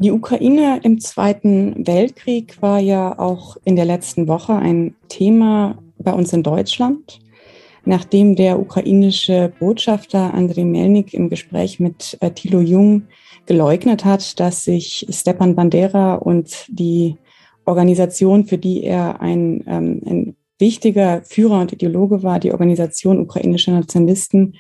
Die Ukraine im Zweiten Weltkrieg war ja auch in der letzten Woche ein Thema bei uns in Deutschland, nachdem der ukrainische Botschafter Andriy Melnik im Gespräch mit Thilo Jung geleugnet hat, dass sich Stepan Bandera und die Organisation, für die er ein wichtiger Führer und Ideologe war, die Organisation ukrainischer Nationalisten,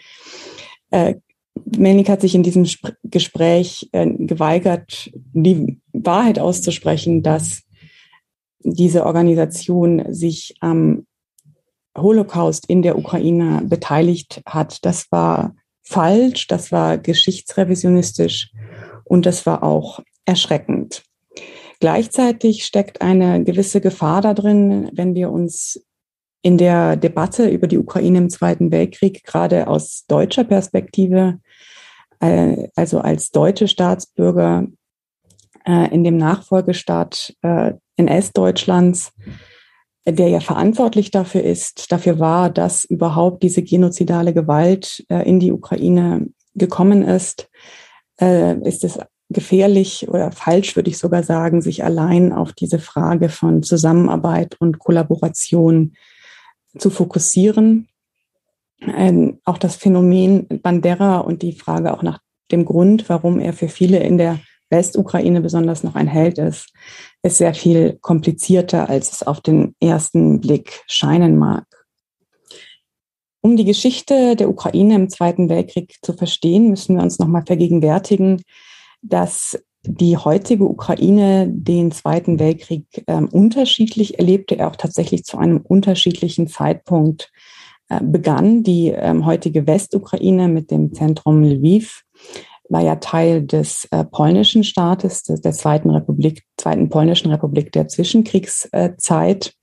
Melnik hat sich in diesem Gespräch geweigert, die Wahrheit auszusprechen, dass diese Organisation sich am Holocaust in der Ukraine beteiligt hat. Das war falsch, das war geschichtsrevisionistisch und das war auch erschreckend. Gleichzeitig steckt eine gewisse Gefahr da drin, wenn wir uns in der Debatte über die Ukraine im Zweiten Weltkrieg gerade aus deutscher Perspektive, also als deutsche Staatsbürger in dem Nachfolgestaat NS-Deutschlands, der ja verantwortlich dafür war, dass überhaupt diese genozidale Gewalt in die Ukraine gekommen ist es gefährlich oder falsch, würde ich sogar sagen, sich allein auf diese Frage von Zusammenarbeit und Kollaboration zu fokussieren. Auch das Phänomen Bandera und die Frage auch nach dem Grund, warum er für viele in der Westukraine besonders noch ein Held ist sehr viel komplizierter, als es auf den ersten Blick scheinen mag. Um die Geschichte der Ukraine im Zweiten Weltkrieg zu verstehen, müssen wir uns nochmal vergegenwärtigen, dass die heutige Ukraine den Zweiten Weltkrieg unterschiedlich erlebte, er auch tatsächlich zu einem unterschiedlichen Zeitpunkt begann. Die heutige Westukraine mit dem Zentrum Lviv war ja Teil des polnischen Staates, der zweiten polnischen Republik der Zwischenkriegszeit.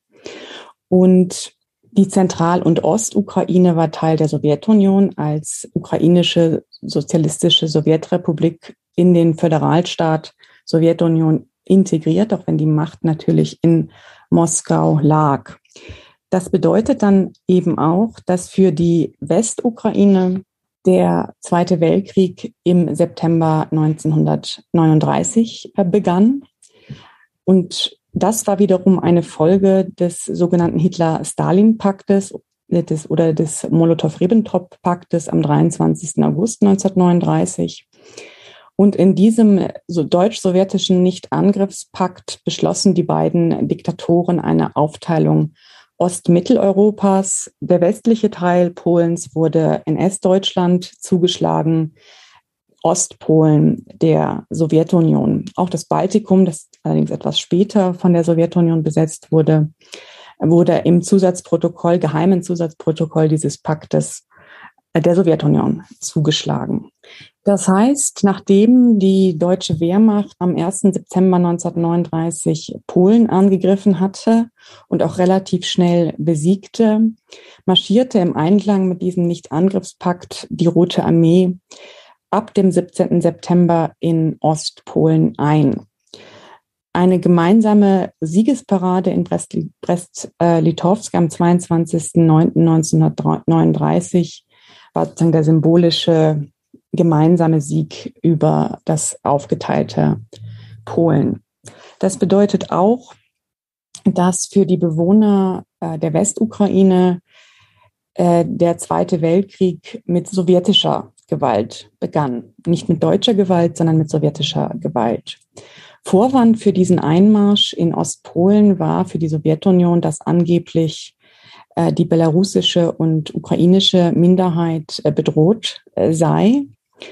Und die Zentral- und Ostukraine war Teil der Sowjetunion als ukrainische sozialistische Sowjetrepublik in den Föderalstaat Sowjetunion integriert, auch wenn die Macht natürlich in Moskau lag. Das bedeutet dann eben auch, dass für die Westukraine der Zweite Weltkrieg im September 1939 begann. Und das war wiederum eine Folge des sogenannten Hitler-Stalin-Paktes oder des Molotow-Ribbentrop-Paktes am 23. August 1939. Und in diesem deutsch-sowjetischen Nicht-Angriffspakt beschlossen die beiden Diktatoren eine Aufteilung Ostmitteleuropas. Der westliche Teil Polens wurde NS-Deutschland zugeschlagen, Ostpolen der Sowjetunion. Auch das Baltikum, das allerdings etwas später von der Sowjetunion besetzt wurde im geheimen Zusatzprotokoll dieses Paktes der Sowjetunion zugeschlagen. Das heißt, nachdem die deutsche Wehrmacht am 1. September 1939 Polen angegriffen hatte und auch relativ schnell besiegte, marschierte im Einklang mit diesem Nichtangriffspakt die Rote Armee ab dem 17. September in Ostpolen ein. Eine gemeinsame Siegesparade in Brest-Litovsk am 22.09.1939 war sozusagen der symbolische gemeinsame Sieg über das aufgeteilte Polen. Das bedeutet auch, dass für die Bewohner der Westukraine der Zweite Weltkrieg mit sowjetischer Gewalt begann. Nicht mit deutscher Gewalt, sondern mit sowjetischer Gewalt. Vorwand für diesen Einmarsch in Ostpolen war für die Sowjetunion, dass angeblich die belarussische und ukrainische Minderheit bedroht sei,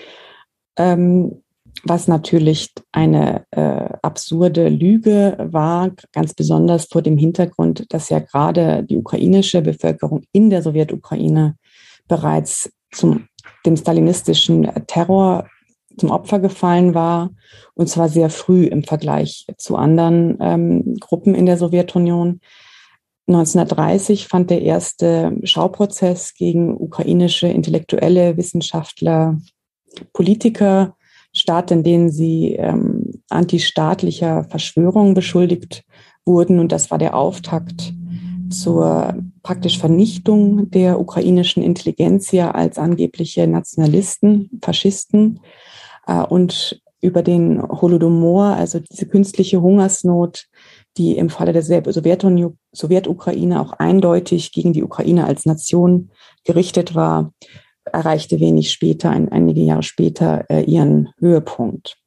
was natürlich eine absurde Lüge war, ganz besonders vor dem Hintergrund, dass ja gerade die ukrainische Bevölkerung in der Sowjetukraine bereits dem stalinistischen Terror zum Opfer gefallen war, und zwar sehr früh im Vergleich zu anderen Gruppen in der Sowjetunion. 1930 fand der erste Schauprozess gegen ukrainische Intellektuelle, Wissenschaftler, Politiker statt, in denen sie antistaatlicher Verschwörung beschuldigt wurden. Und das war der Auftakt zur praktisch Vernichtung der ukrainischen Intelligenzia als angebliche Nationalisten, Faschisten. Und über den Holodomor, also diese künstliche Hungersnot, die im Falle der Sowjetukraine auch eindeutig gegen die Ukraine als Nation gerichtet war, erreichte wenig später, einige Jahre später, ihren Höhepunkt.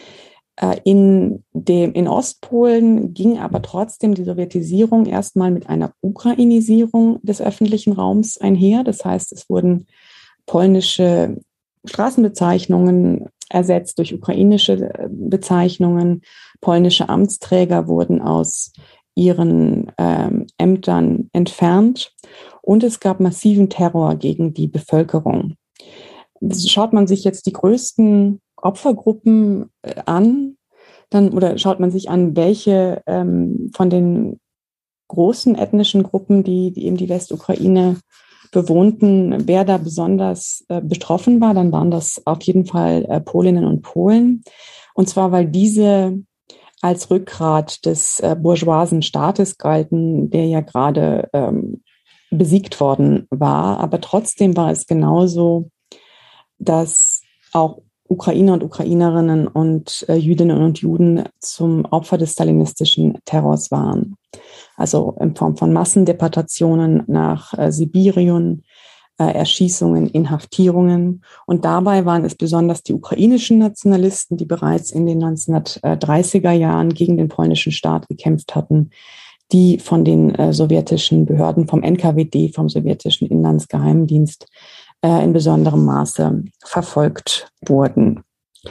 In Ostpolen ging aber trotzdem die Sowjetisierung erstmal mit einer Ukrainisierung des öffentlichen Raums einher. Das heißt, es wurden polnische Straßenbezeichnungen ersetzt durch ukrainische Bezeichnungen. Polnische Amtsträger wurden aus ihren Ämtern entfernt und es gab massiven Terror gegen die Bevölkerung. Schaut man sich jetzt die größten Opfergruppen an, oder schaut man sich an, welche von den großen ethnischen Gruppen, die eben die Westukraine bewohnten, wer da besonders betroffen war, dann waren das auf jeden Fall Polinnen und Polen. Und zwar, weil diese als Rückgrat des bourgeoisen Staates galten, der ja gerade besiegt worden war. Aber trotzdem war es genauso, dass auch Ukrainer und Ukrainerinnen und Jüdinnen und Juden zum Opfer des stalinistischen Terrors waren. Also in Form von Massendeportationen nach Sibirien, Erschießungen, Inhaftierungen. Und dabei waren es besonders die ukrainischen Nationalisten, die bereits in den 1930er Jahren gegen den polnischen Staat gekämpft hatten, die von den sowjetischen Behörden, vom NKWD, vom sowjetischen Inlandsgeheimdienst, in besonderem Maße verfolgt wurden.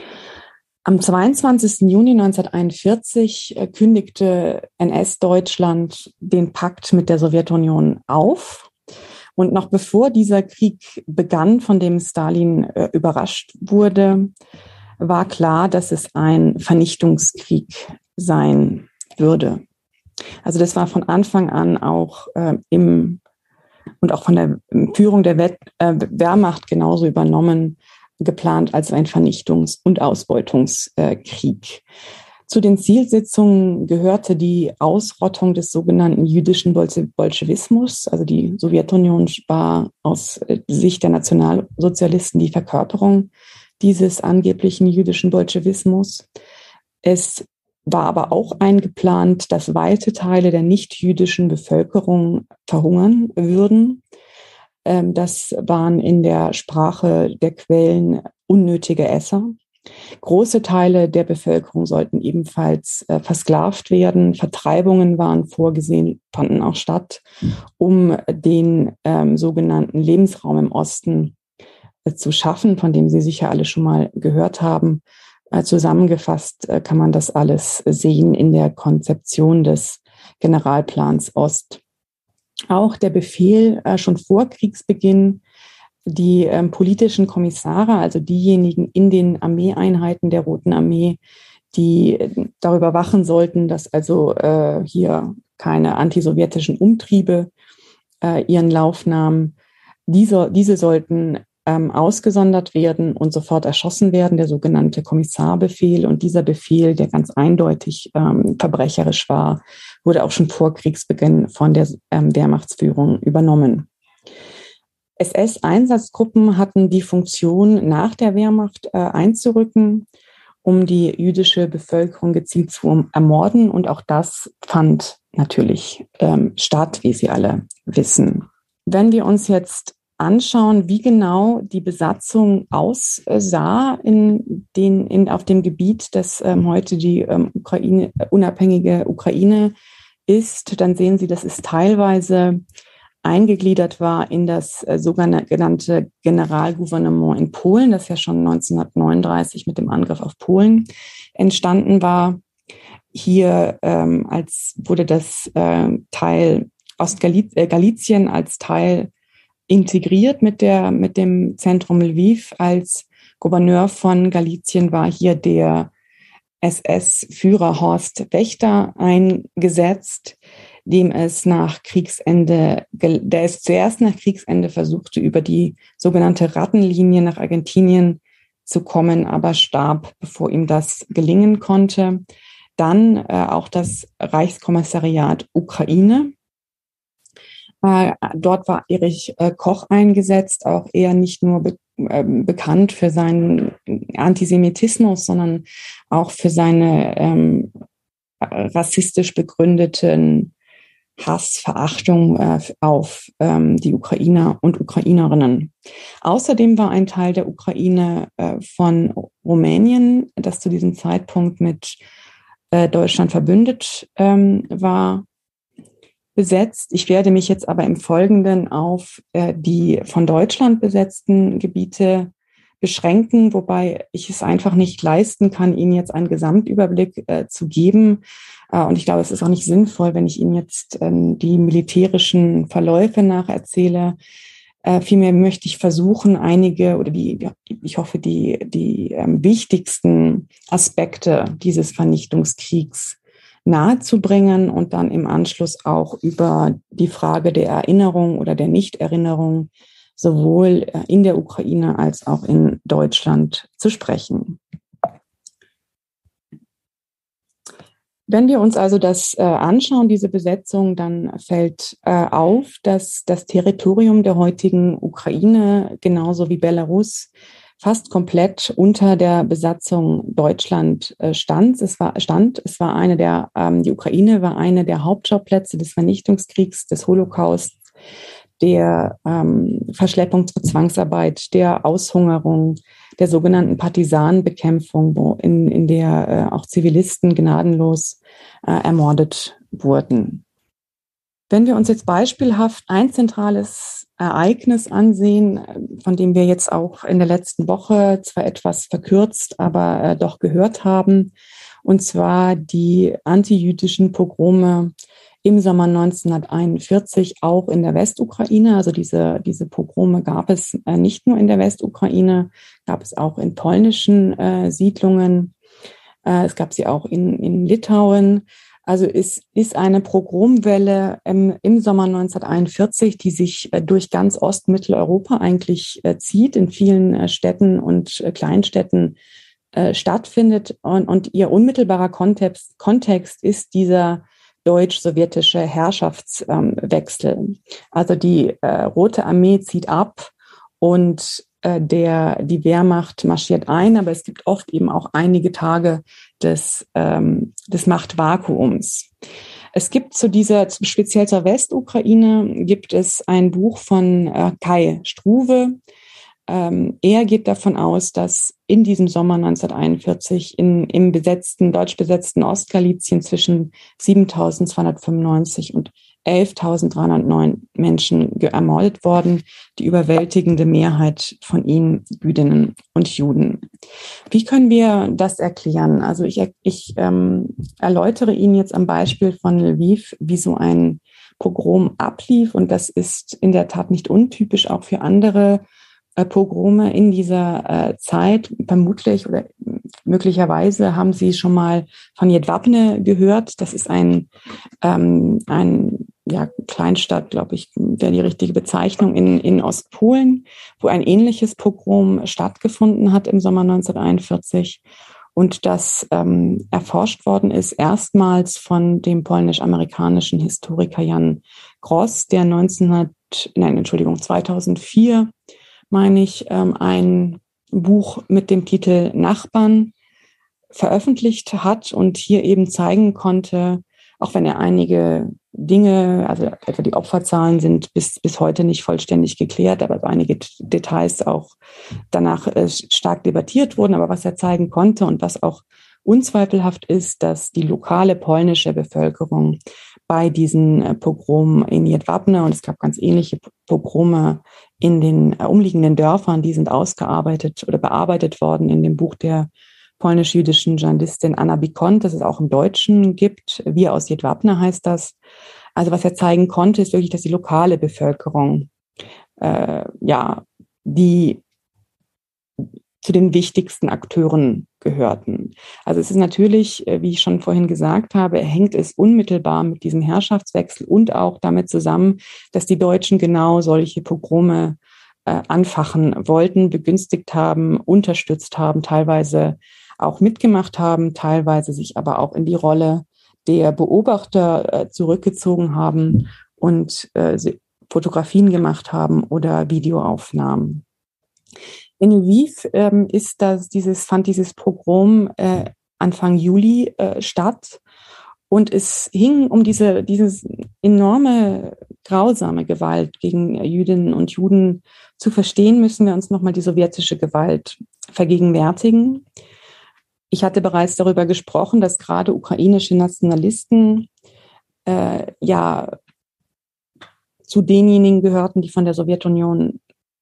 Am 22. Juni 1941 kündigte NS-Deutschland den Pakt mit der Sowjetunion auf. Und noch bevor dieser Krieg begann, von dem Stalin überrascht wurde, war klar, dass es ein Vernichtungskrieg sein würde. Also das war von Anfang an auch und auch von der Führung der Wehrmacht genauso übernommen, geplant als ein Vernichtungs- und Ausbeutungskrieg. Zu den Zielsetzungen gehörte die Ausrottung des sogenannten jüdischen Bolschewismus. Also die Sowjetunion war aus Sicht der Nationalsozialisten die Verkörperung dieses angeblichen jüdischen Bolschewismus. Es war aber auch eingeplant, dass weite Teile der nicht-jüdischen Bevölkerung verhungern würden. Das waren in der Sprache der Quellen unnötige Esser. Große Teile der Bevölkerung sollten ebenfalls versklavt werden. Vertreibungen waren vorgesehen, fanden auch statt, um den sogenannten Lebensraum im Osten zu schaffen, von dem Sie sicher alle schon mal gehört haben. Zusammengefasst kann man das alles sehen in der Konzeption des Generalplans Ost. Auch der Befehl schon vor Kriegsbeginn, die politischen Kommissare, also diejenigen in den Armeeeinheiten der Roten Armee, die darüber wachen sollten, dass also hier keine antisowjetischen Umtriebe ihren Lauf nahmen, diese sollten ausgesondert werden und sofort erschossen werden, der sogenannte Kommissarbefehl. Und dieser Befehl, der ganz eindeutig verbrecherisch war, wurde auch schon vor Kriegsbeginn von der Wehrmachtsführung übernommen. SS-Einsatzgruppen hatten die Funktion, nach der Wehrmacht einzurücken, um die jüdische Bevölkerung gezielt zu ermorden. Und auch das fand natürlich statt, wie Sie alle wissen. Wenn wir uns jetzt anschauen, wie genau die Besatzung aussah auf dem Gebiet, das heute die unabhängige Ukraine ist, dann sehen Sie, dass es teilweise eingegliedert war in das sogenannte Generalgouvernement in Polen, das ja schon 1939 mit dem Angriff auf Polen entstanden war. Hier wurde das Teil Ostgalizien als Teil integriert mit dem Zentrum Lviv. Als Gouverneur von Galizien war hier der SS-Führer Horst Wächter eingesetzt, der es zuerst nach Kriegsende versuchte, über die sogenannte Rattenlinie nach Argentinien zu kommen, aber starb, bevor ihm das gelingen konnte. Dann auch das Reichskommissariat Ukraine. Dort war Erich Koch eingesetzt, auch er nicht nur bekannt für seinen Antisemitismus, sondern auch für seine rassistisch begründeten Hass, Verachtung auf die Ukrainer und Ukrainerinnen. Außerdem war ein Teil der Ukraine von Rumänien, das zu diesem Zeitpunkt mit Deutschland verbündet war, besetzt. Ich werde mich jetzt aber im Folgenden auf die von Deutschland besetzten Gebiete beschränken, wobei ich es einfach nicht leisten kann, Ihnen jetzt einen Gesamtüberblick zu geben. Und ich glaube, es ist auch nicht sinnvoll, wenn ich Ihnen jetzt die militärischen Verläufe nacherzähle. Vielmehr möchte ich versuchen, einige oder ich hoffe, die wichtigsten Aspekte dieses Vernichtungskriegs nahezubringen und dann im Anschluss auch über die Frage der Erinnerung oder der Nichterinnerung sowohl in der Ukraine als auch in Deutschland zu sprechen. Wenn wir uns also das anschauen, diese Besetzung, dann fällt auf, dass das Territorium der heutigen Ukraine genauso wie Belarus fast komplett unter der Besatzung Deutschland stand. Es war eine der, die Ukraine war eine der Hauptschauplätze des Vernichtungskriegs, des Holocaust, der Verschleppung zur Zwangsarbeit, der Aushungerung, der sogenannten Partisanenbekämpfung, in der auch Zivilisten gnadenlos ermordet wurden. Wenn wir uns jetzt beispielhaft ein zentrales Ereignis ansehen, von dem wir jetzt auch in der letzten Woche zwar etwas verkürzt, aber doch gehört haben, und zwar die antijüdischen Pogrome im Sommer 1941 auch in der Westukraine. Also diese Pogrome gab es nicht nur in der Westukraine, gab es auch in polnischen Siedlungen. Es gab sie auch in Litauen. Also es ist eine Pogromwelle im Sommer 1941, die sich durch ganz Ostmitteleuropa eigentlich zieht, in vielen Städten und Kleinstädten stattfindet. Und ihr unmittelbarer Kontext ist dieser deutsch-sowjetische Herrschaftswechsel. Also die Rote Armee zieht ab und die Wehrmacht marschiert ein, aber es gibt oft eben auch einige Tage des Machtvakuums. Es gibt speziell zur Westukraine, gibt es ein Buch von Kai Struve. Er geht davon aus, dass in diesem Sommer 1941 im deutsch besetzten Ostgalizien zwischen 7.295 und 11.309 Menschen ermordet worden, die überwältigende Mehrheit von ihnen Jüdinnen und Juden. Wie können wir das erklären? Also ich erläutere Ihnen jetzt am Beispiel von Lviv, wie so ein Pogrom ablief. Und das ist in der Tat nicht untypisch auch für andere Pogrome in dieser Zeit. Vermutlich oder möglicherweise haben Sie schon mal von Jedwabne gehört. Das ist ein Kleinstadt, glaube ich, wäre die richtige Bezeichnung, in Ostpolen, wo ein ähnliches Pogrom stattgefunden hat im Sommer 1941 und das erforscht worden ist erstmals von dem polnisch-amerikanischen Historiker Jan Gross, der 2004 meine ich, ein Buch mit dem Titel Nachbarn veröffentlicht hat und hier eben zeigen konnte, auch wenn er einige Dinge, also etwa die Opferzahlen sind bis heute nicht vollständig geklärt, aber einige Details auch danach stark debattiert wurden, aber was er zeigen konnte und was auch unzweifelhaft ist, dass die lokale polnische Bevölkerung bei diesen Pogromen in Jedwabne, und es gab ganz ähnliche Pogrome in den umliegenden Dörfern, die sind ausgearbeitet oder bearbeitet worden in dem Buch der polnisch-jüdischen Journalistin Anna Bikont, das es auch im Deutschen gibt. Wir aus Jedwabne heißt das. Also was er zeigen konnte, ist wirklich, dass die lokale Bevölkerung die zu den wichtigsten Akteuren gehörten. Also es ist natürlich, wie ich schon vorhin gesagt habe, hängt es unmittelbar mit diesem Herrschaftswechsel und auch damit zusammen, dass die Deutschen genau solche Pogrome anfachen wollten, begünstigt haben, unterstützt haben, teilweise auch mitgemacht haben, teilweise sich aber auch in die Rolle der Beobachter zurückgezogen haben und Fotografien gemacht haben oder Videoaufnahmen. In Lviv fand dieses Pogrom Anfang Juli statt. Und es hing um diese enorme, grausame Gewalt gegen Jüdinnen und Juden zu verstehen, müssen wir uns nochmal die sowjetische Gewalt vergegenwärtigen. Ich hatte bereits darüber gesprochen, dass gerade ukrainische Nationalisten ja zu denjenigen gehörten, die von der Sowjetunion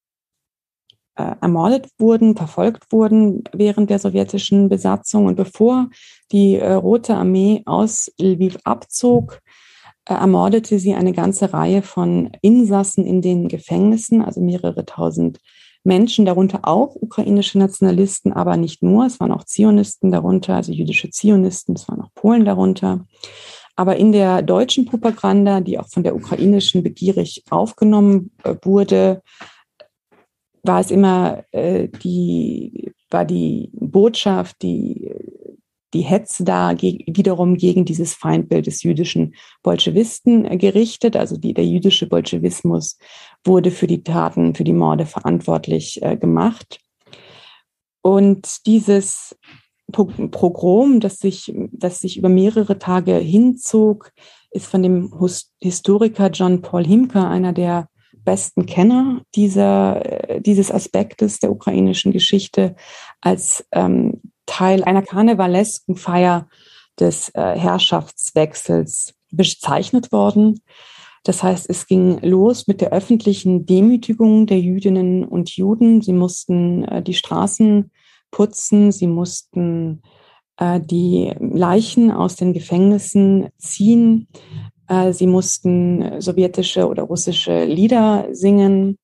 ermordet wurden, verfolgt wurden während der sowjetischen Besatzung. Und bevor die Rote Armee aus Lviv abzog, ermordete sie eine ganze Reihe von Insassen in den Gefängnissen, also mehrere tausend Menschen, darunter auch ukrainische Nationalisten, aber nicht nur. Es waren auch Zionisten darunter, also jüdische Zionisten, es waren auch Polen darunter. Aber in der deutschen Propaganda, die auch von der ukrainischen begierig aufgenommen wurde, war es immer die Botschaft, die Hetze da wiederum gegen dieses Feindbild des jüdischen Bolschewisten gerichtet. Also der jüdische Bolschewismus wurde für die Taten, für die Morde verantwortlich gemacht. Und dieses Pogrom, das sich über mehrere Tage hinzog, ist von dem Historiker John Paul Himke, einer der besten Kenner dieses Aspektes der ukrainischen Geschichte, als Teil einer karnevalesken Feier des Herrschaftswechsels bezeichnet worden. Das heißt, es ging los mit der öffentlichen Demütigung der Jüdinnen und Juden. Sie mussten die Straßen putzen, sie mussten die Leichen aus den Gefängnissen ziehen. Sie mussten sowjetische oder russische Lieder singen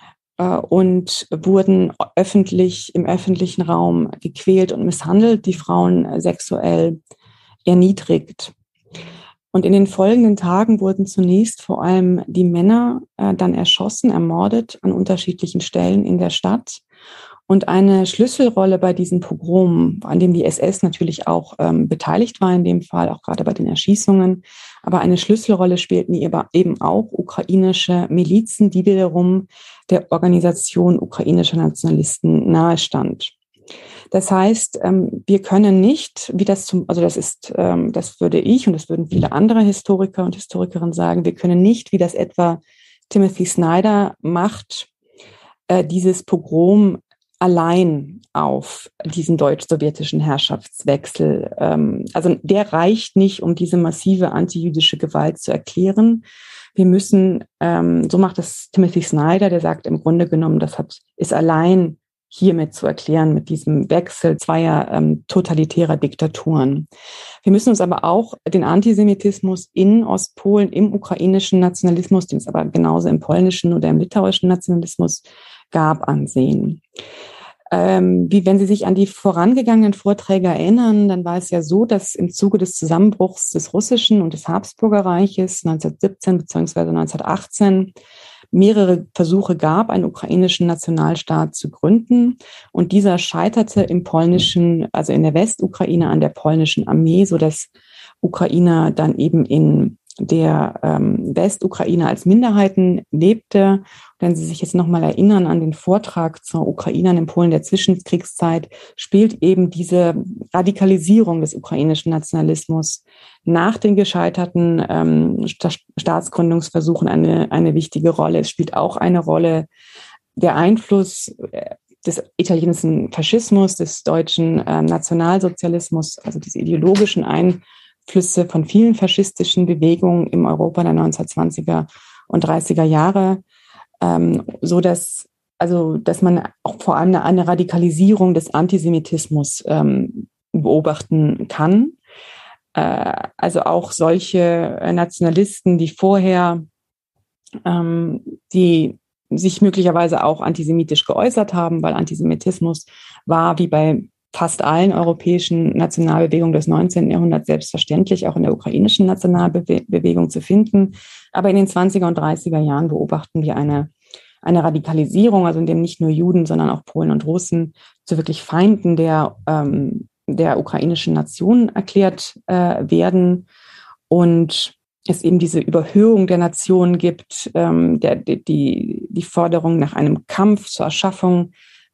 und wurden im öffentlichen Raum gequält und misshandelt, die Frauen sexuell erniedrigt. Und in den folgenden Tagen wurden zunächst vor allem die Männer dann erschossen, ermordet an unterschiedlichen Stellen in der Stadt. Und eine Schlüsselrolle bei diesen Pogromen, an dem die SS natürlich auch beteiligt war, in dem Fall auch gerade bei den Erschießungen, aber eine Schlüsselrolle spielten eben auch ukrainische Milizen, die wiederum der Organisation ukrainischer Nationalisten nahestand. Das heißt, wir können nicht, das würde ich und das würden viele andere Historiker und Historikerinnen sagen, wir können nicht, wie das etwa Timothy Snyder macht, dieses Pogrom allein auf diesen deutsch-sowjetischen Herrschaftswechsel. Also der reicht nicht, um diese massive antijüdische Gewalt zu erklären. Wir müssen, so macht das Timothy Snyder, der sagt im Grunde genommen, ist allein hiermit zu erklären, mit diesem Wechsel zweier totalitärer Diktaturen. Wir müssen uns aber auch den Antisemitismus in Ostpolen, im ukrainischen Nationalismus, den es aber genauso im polnischen oder im litauischen Nationalismus gab, ansehen. Wie wenn Sie sich an die vorangegangenen Vorträge erinnern, dann war es ja so, dass im Zuge des Zusammenbruchs des Russischen und des Habsburgerreiches 1917 bzw. 1918 mehrere Versuche gab, einen ukrainischen Nationalstaat zu gründen. Und dieser scheiterte im polnischen, also in der Westukraine an der polnischen Armee, sodass Ukrainer dann eben in der Westukraine als Minderheiten lebte. Wenn Sie sich jetzt nochmal erinnern an den Vortrag zur Ukrainern in Polen der Zwischenkriegszeit, spielt eben diese Radikalisierung des ukrainischen Nationalismus nach den gescheiterten Staatsgründungsversuchen eine wichtige Rolle. Es spielt auch eine Rolle der Einfluss des italienischen Faschismus, des deutschen Nationalsozialismus, also diese ideologischen Einflüsse von vielen faschistischen Bewegungen im Europa der 1920er und 30er Jahre, so dass man auch vor allem eine Radikalisierung des Antisemitismus beobachten kann. Also auch solche Nationalisten, die vorher, die sich möglicherweise auch antisemitisch geäußert haben, weil Antisemitismus war, wie bei fast allen europäischen Nationalbewegungen des 19. Jahrhunderts selbstverständlich auch in der ukrainischen Nationalbewegung zu finden. Aber in den 20er und 30er Jahren beobachten wir eine Radikalisierung, also in dem nicht nur Juden, sondern auch Polen und Russen zu wirklich Feinden der ukrainischen Nation erklärt werden. Und es eben diese Überhöhung der Nation gibt, die Forderung nach einem Kampf zur Erschaffung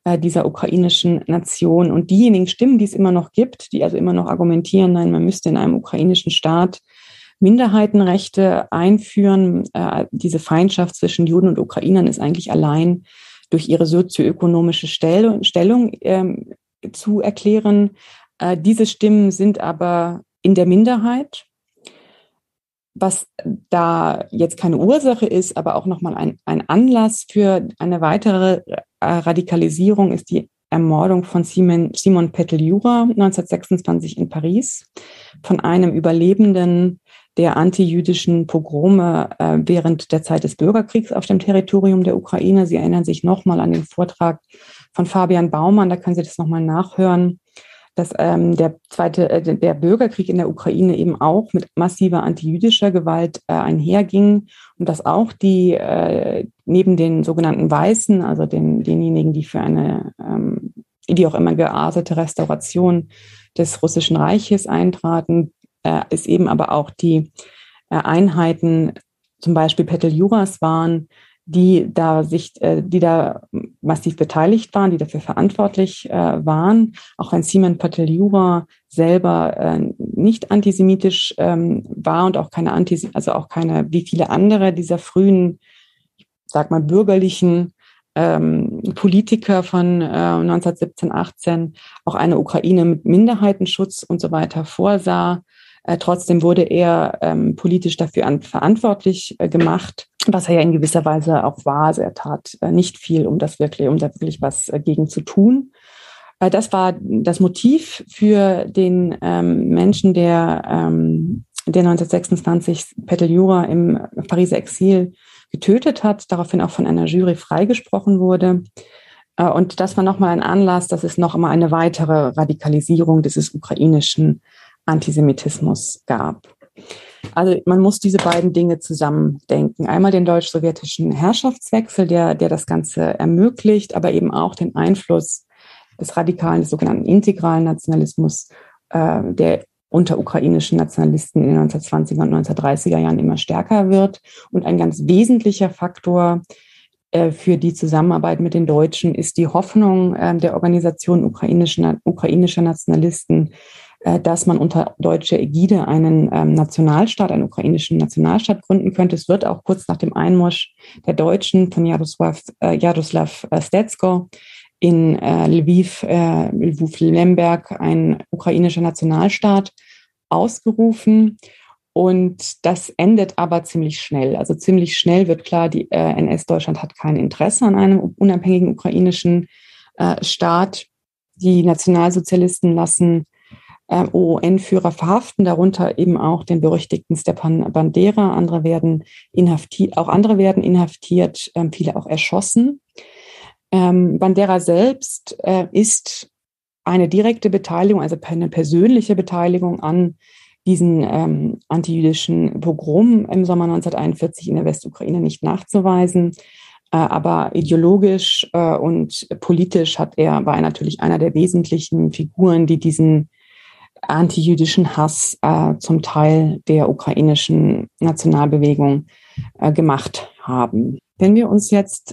dieser ukrainischen Nation. Und diejenigen Stimmen, die es immer noch gibt, die also immer noch argumentieren, nein, man müsste in einem ukrainischen Staat Minderheitenrechte einführen. Diese Feindschaft zwischen Juden und Ukrainern ist eigentlich allein durch ihre sozioökonomische Stellung zu erklären. Diese Stimmen sind aber in der Minderheit. Was da jetzt keine Ursache ist, aber auch nochmal ein Anlass für eine weitere Radikalisierung ist die Ermordung von Simon Petljoura 1926 in Paris von einem Überlebenden der antijüdischen Pogrome während der Zeit des Bürgerkriegs auf dem Territorium der Ukraine. Sie erinnern sich nochmal an den Vortrag von Fabian Baumann, da können Sie das nochmal nachhören, dass der Bürgerkrieg in der Ukraine eben auch mit massiver antijüdischer Gewalt einherging und dass auch die neben den sogenannten Weißen, also denjenigen, die für eine wie auch immer geartete Restauration des Russischen Reiches eintraten, es eben aber auch die Einheiten, zum Beispiel Peteljouras waren, die da massiv beteiligt waren, die dafür verantwortlich waren. Auch wenn Simon Peteljoura selber nicht antisemitisch war und auch keine wie viele andere dieser frühen, sag mal, bürgerlichen Politiker von 1917, 18 auch eine Ukraine mit Minderheitenschutz und so weiter vorsah. Trotzdem wurde er politisch dafür verantwortlich gemacht, was er ja in gewisser Weise auch war. Also er tat nicht viel, um da wirklich was gegen zu tun. Das war das Motiv für den Menschen, der 1926 Peteljoura im Pariser Exil getötet hat, daraufhin auch von einer Jury freigesprochen wurde. Und das war nochmal ein Anlass, dass es noch einmal eine weitere Radikalisierung dieses ukrainischen Antisemitismus gab. Also man muss diese beiden Dinge zusammendenken. Einmal den deutsch-sowjetischen Herrschaftswechsel, der das Ganze ermöglicht, aber eben auch den Einfluss des sogenannten integralen Nationalismus, der unter ukrainischen Nationalisten in den 1920er und 1930er Jahren immer stärker wird. Und ein ganz wesentlicher Faktor für die Zusammenarbeit mit den Deutschen ist die Hoffnung der Organisation ukrainischer Nationalisten, dass man unter deutscher Ägide einen einen ukrainischen Nationalstaat gründen könnte. Es wird auch kurz nach dem Einmarsch der Deutschen von Jaroslav Stetsko in Lviv-Lemberg ein ukrainischer Nationalstaat ausgerufen. Und das endet aber ziemlich schnell. Also ziemlich schnell wird klar, die NS-Deutschland hat kein Interesse an einem unabhängigen ukrainischen Staat. Die Nationalsozialisten lassen OUN-Führer verhaften, darunter eben auch den berüchtigten Stepan Bandera. Andere werden inhaftiert, viele auch erschossen. Bandera selbst ist eine direkte Beteiligung, also eine persönliche Beteiligung an diesen antijüdischen Pogrom im Sommer 1941 in der Westukraine nicht nachzuweisen. Aber ideologisch und politisch war er natürlich einer der wesentlichen Figuren, die diesen antijüdischen Hass zum Teil der ukrainischen Nationalbewegung gemacht haben. Wenn wir uns jetzt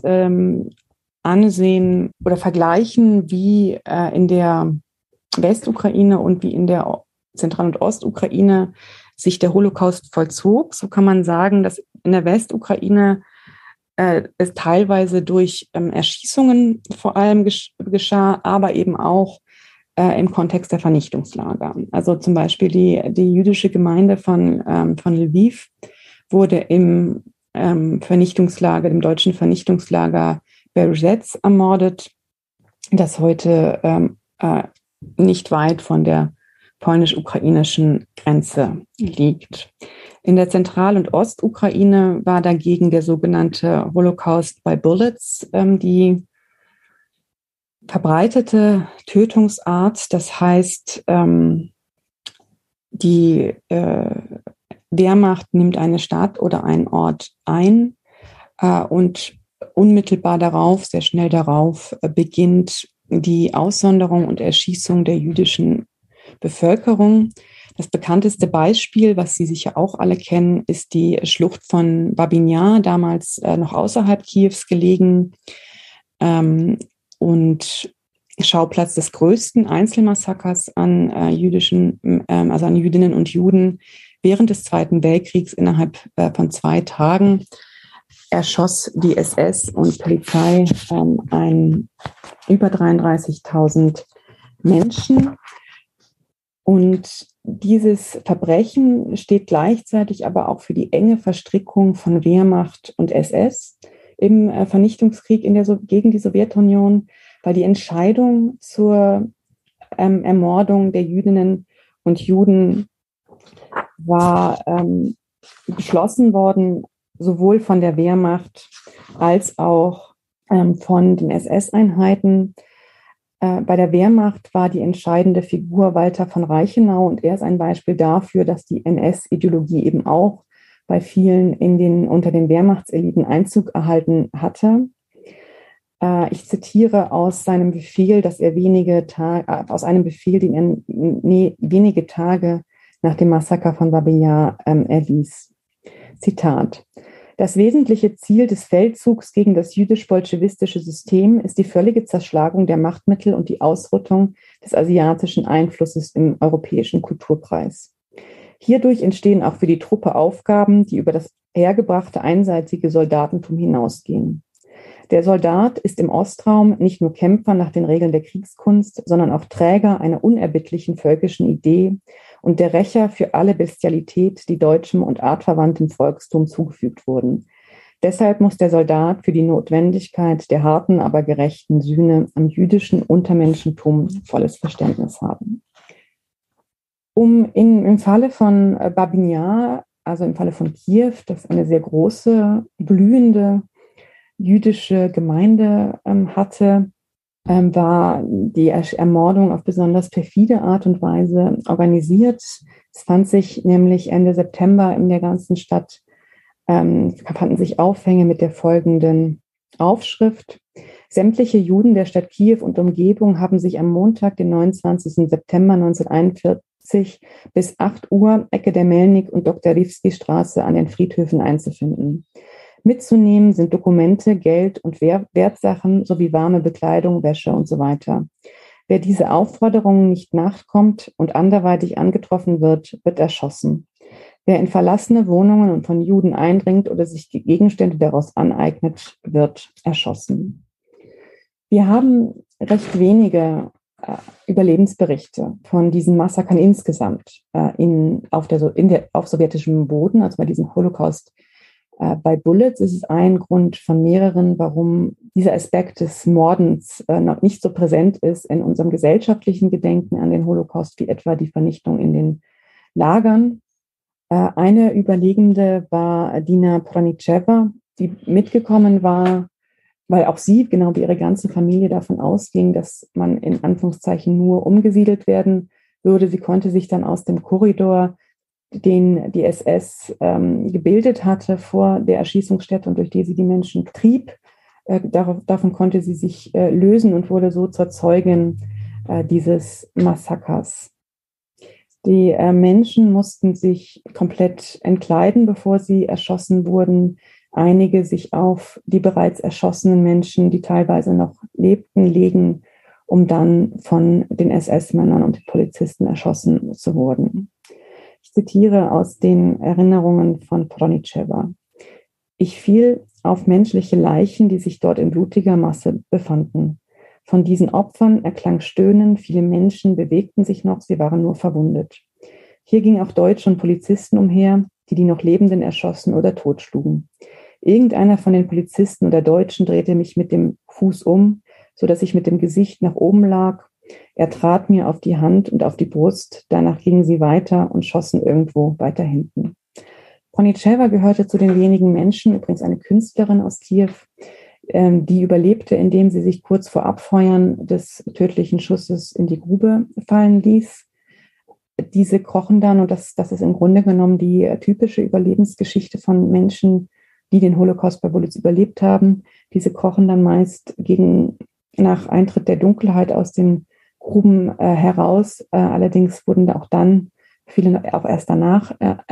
ansehen oder vergleichen, wie in der Westukraine und wie in der Zentral- und Ostukraine sich der Holocaust vollzog, so kann man sagen, dass in der Westukraine es teilweise durch Erschießungen vor allem geschah, aber eben auch im Kontext der Vernichtungslager. Also zum Beispiel die jüdische Gemeinde von Lviv wurde im Vernichtungslager, dem deutschen Vernichtungslager Berzec ermordet, das heute nicht weit von der polnisch-ukrainischen Grenze liegt. In der Zentral- und Ostukraine war dagegen der sogenannte Holocaust by Bullets die verbreitete Tötungsart. Das heißt, die Wehrmacht nimmt eine Stadt oder einen Ort ein und unmittelbar darauf, sehr schnell darauf, beginnt die Aussonderung und Erschießung der jüdischen Bevölkerung. Das bekannteste Beispiel, was Sie sicher auch alle kennen, ist die Schlucht von Babyn Jar, damals noch außerhalb Kiews gelegen. und Schauplatz des größten Einzelmassakers an an Jüdinnen und Juden während des Zweiten Weltkriegs. Innerhalb von 2 Tagen erschoss die SS und Polizei über 33.000 Menschen. Und dieses Verbrechen steht gleichzeitig aber auch für die enge Verstrickung von Wehrmacht und SS im Vernichtungskrieg gegen die Sowjetunion, weil die Entscheidung zur Ermordung der Jüdinnen und Juden war beschlossen worden, sowohl von der Wehrmacht als auch von den SS-Einheiten. Bei der Wehrmacht war die entscheidende Figur Walter von Reichenau und er ist ein Beispiel dafür, dass die NS-Ideologie eben auch bei vielen unter den Wehrmachtseliten Einzug erhalten hatte. Ich zitiere aus seinem Befehl, den er wenige Tage nach dem Massaker von Babi Yar erließ. Zitat: Das wesentliche Ziel des Feldzugs gegen das jüdisch-bolschewistische System ist die völlige Zerschlagung der Machtmittel und die Ausrottung des asiatischen Einflusses im europäischen Kulturkreis. Hierdurch entstehen auch für die Truppe Aufgaben, die über das hergebrachte einseitige Soldatentum hinausgehen. Der Soldat ist im Ostraum nicht nur Kämpfer nach den Regeln der Kriegskunst, sondern auch Träger einer unerbittlichen völkischen Idee und der Rächer für alle Bestialität, die deutschem und artverwandtem Volkstum zugefügt wurden. Deshalb muss der Soldat für die Notwendigkeit der harten, aber gerechten Sühne am jüdischen Untermenschentum volles Verständnis haben. Im Falle von Babin Yar, also im Falle von Kiew, das eine sehr große, blühende jüdische Gemeinde hatte, war die Ermordung auf besonders perfide Art und Weise organisiert. Es fand sich nämlich Ende September in der ganzen Stadt, fanden sich Aufhänge mit der folgenden Aufschrift: Sämtliche Juden der Stadt Kiew und Umgebung haben sich am Montag, den 29. September 1941 bis 8 Uhr Ecke der Melnik und Doktorivsky-Straße an den Friedhöfen einzufinden. Mitzunehmen sind Dokumente, Geld und Wertsachen sowie warme Bekleidung, Wäsche und so weiter. Wer diese Aufforderungen nicht nachkommt und anderweitig angetroffen wird, wird erschossen. Wer in verlassene Wohnungen und von Juden eindringt oder sich Gegenstände daraus aneignet, wird erschossen. Wir haben recht wenige Überlebensberichte von diesen Massakern insgesamt auf sowjetischem Boden, also bei diesem Holocaust. Bei Bullets ist es ein Grund von mehreren, warum dieser Aspekt des Mordens noch nicht so präsent ist in unserem gesellschaftlichen Gedenken an den Holocaust, wie etwa die Vernichtung in den Lagern. Eine Überlebende war Dina Pronicheva, die mitgekommen war, weil auch sie, genau wie ihre ganze Familie, davon ausging, dass man in Anführungszeichen nur umgesiedelt werden würde. Sie konnte sich dann aus dem Korridor, den die SS gebildet hatte vor der Erschießungsstätte und durch die sie die Menschen trieb, davon konnte sie sich lösen und wurde so zur Zeugin dieses Massakers. Die Menschen mussten sich komplett entkleiden, bevor sie erschossen wurden. Einige sich auf die bereits erschossenen Menschen, die teilweise noch lebten, legen, um dann von den SS-Männern und den Polizisten erschossen zu werden. Ich zitiere aus den Erinnerungen von Pronicheva. Ich fiel auf menschliche Leichen, die sich dort in blutiger Masse befanden. Von diesen Opfern erklang Stöhnen, viele Menschen bewegten sich noch, sie waren nur verwundet. Hier gingen auch Deutsche und Polizisten umher, die die noch Lebenden erschossen oder totschlugen. Irgendeiner von den Polizisten oder Deutschen drehte mich mit dem Fuß um, sodass ich mit dem Gesicht nach oben lag. Er trat mir auf die Hand und auf die Brust, danach gingen sie weiter und schossen irgendwo weiter hinten. Pronicheva gehörte zu den wenigen Menschen, übrigens eine Künstlerin aus Kiew, die überlebte, indem sie sich kurz vor Abfeuern des tödlichen Schusses in die Grube fallen ließ. Diese krochen dann, und das ist im Grunde genommen die typische Überlebensgeschichte von Menschen, die den Holocaust bei Bullets überlebt haben. Diese krochen dann meist nach Eintritt der Dunkelheit aus den Gruben heraus. Allerdings wurden auch dann viele auch erst danach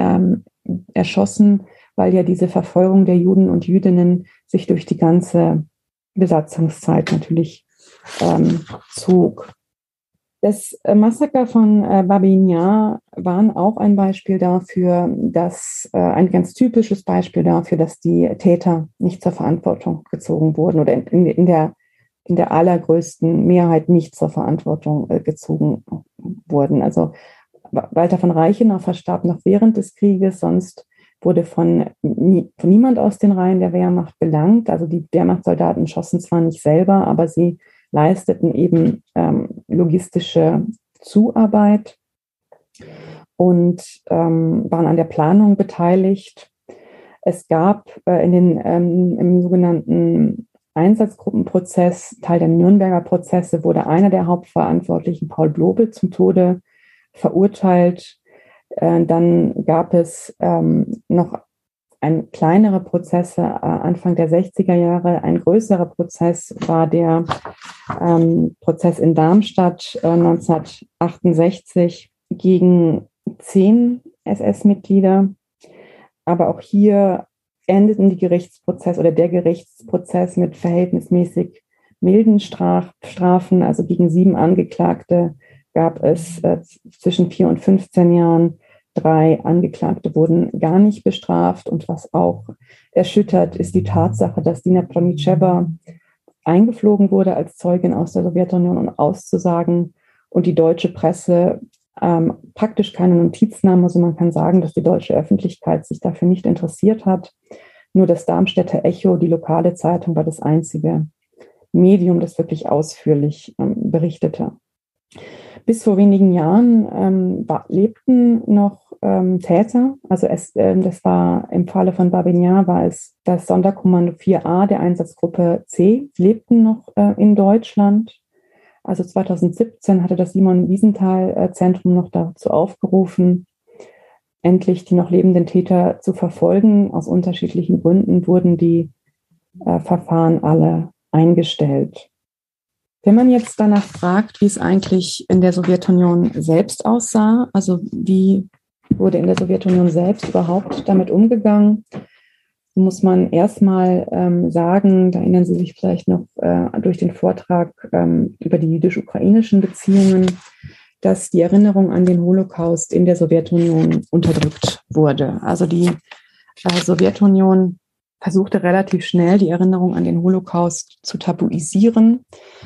erschossen, weil ja diese Verfolgung der Juden und Jüdinnen sich durch die ganze Besatzungszeit natürlich zog. Das Massaker von Babij Jar waren auch ein Beispiel dafür, ein ganz typisches Beispiel dafür, dass die Täter nicht zur Verantwortung gezogen wurden oder in der allergrößten Mehrheit nicht zur Verantwortung gezogen wurden. Also Walter von Reichenau verstarb noch während des Krieges, sonst wurde von niemand aus den Reihen der Wehrmacht belangt. Also die Wehrmachtssoldaten schossen zwar nicht selber, aber sie leisteten eben logistische Zuarbeit und waren an der Planung beteiligt. Es gab im sogenannten Einsatzgruppenprozess, Teil der Nürnberger Prozesse, wurde einer der Hauptverantwortlichen, Paul Blobel, zum Tode verurteilt. Dann gab es noch kleinere Prozesse Anfang der 60er Jahre. Ein größerer Prozess war der Prozess in Darmstadt 1968 gegen 10 SS-Mitglieder. Aber auch hier endeten der Gerichtsprozess mit verhältnismäßig milden Strafen. Also gegen 7 Angeklagte gab es zwischen 4 und 15 Jahren. 3 Angeklagte wurden gar nicht bestraft. Und was auch erschüttert, ist die Tatsache, dass Dina Bronicewa eingeflogen wurde als Zeugin aus der Sowjetunion, um auszusagen. Und die deutsche Presse praktisch keine Notiz nahm. Also man kann sagen, dass die deutsche Öffentlichkeit sich dafür nicht interessiert hat. Nur das Darmstädter Echo, die lokale Zeitung, war das einzige Medium, das wirklich ausführlich berichtete. Bis vor wenigen Jahren lebten noch Täter. Also das war im Falle von Babij Jar war es das Sonderkommando 4a der Einsatzgruppe C, lebten noch in Deutschland. Also 2017 hatte das Simon-Wiesenthal-Zentrum noch dazu aufgerufen, endlich die noch lebenden Täter zu verfolgen. Aus unterschiedlichen Gründen wurden die Verfahren alle eingestellt. Wenn man jetzt danach fragt, wie es eigentlich in der Sowjetunion selbst aussah, also wie wurde in der Sowjetunion selbst überhaupt damit umgegangen, muss man erstmal sagen, da erinnern Sie sich vielleicht noch durch den Vortrag über die jüdisch-ukrainischen Beziehungen, dass die Erinnerung an den Holocaust in der Sowjetunion unterdrückt wurde. Also die Sowjetunion versuchte relativ schnell, die Erinnerung an den Holocaust zu tabuisieren.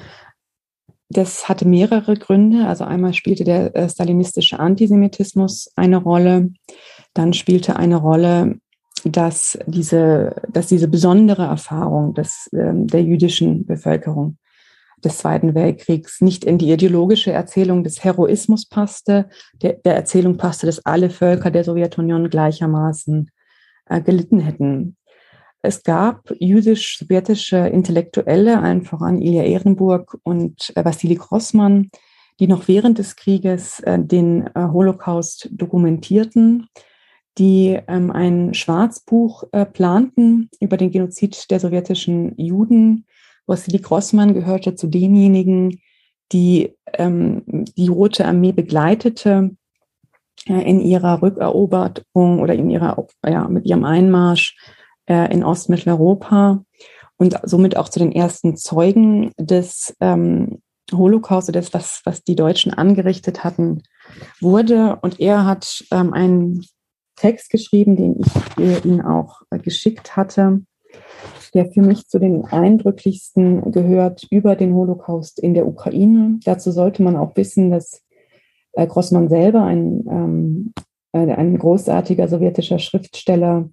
Das hatte mehrere Gründe. Also einmal spielte der stalinistische Antisemitismus eine Rolle. Dann spielte eine Rolle, dass diese besondere Erfahrung der jüdischen Bevölkerung des Zweiten Weltkriegs nicht in die ideologische Erzählung des Heroismus passte, der Erzählung passte, dass alle Völker der Sowjetunion gleichermaßen gelitten hätten. Es gab jüdisch-sowjetische Intellektuelle, allen voran Ilja Ehrenburg und Wassili Grossmann, die noch während des Krieges den Holocaust dokumentierten, die ein Schwarzbuch planten über den Genozid der sowjetischen Juden. Wassili Grossmann gehörte zu denjenigen, die die Rote Armee begleitete in ihrer Rückeroberung oder mit ihrem Einmarsch in Ostmitteleuropa und somit auch zu den ersten Zeugen des Holocaust, oder das, was die Deutschen angerichtet hatten, wurde. Und er hat einen Text geschrieben, den ich Ihnen auch geschickt hatte, der für mich zu den eindrücklichsten gehört über den Holocaust in der Ukraine. Dazu sollte man auch wissen, dass Grossmann selber ein großartiger sowjetischer Schriftsteller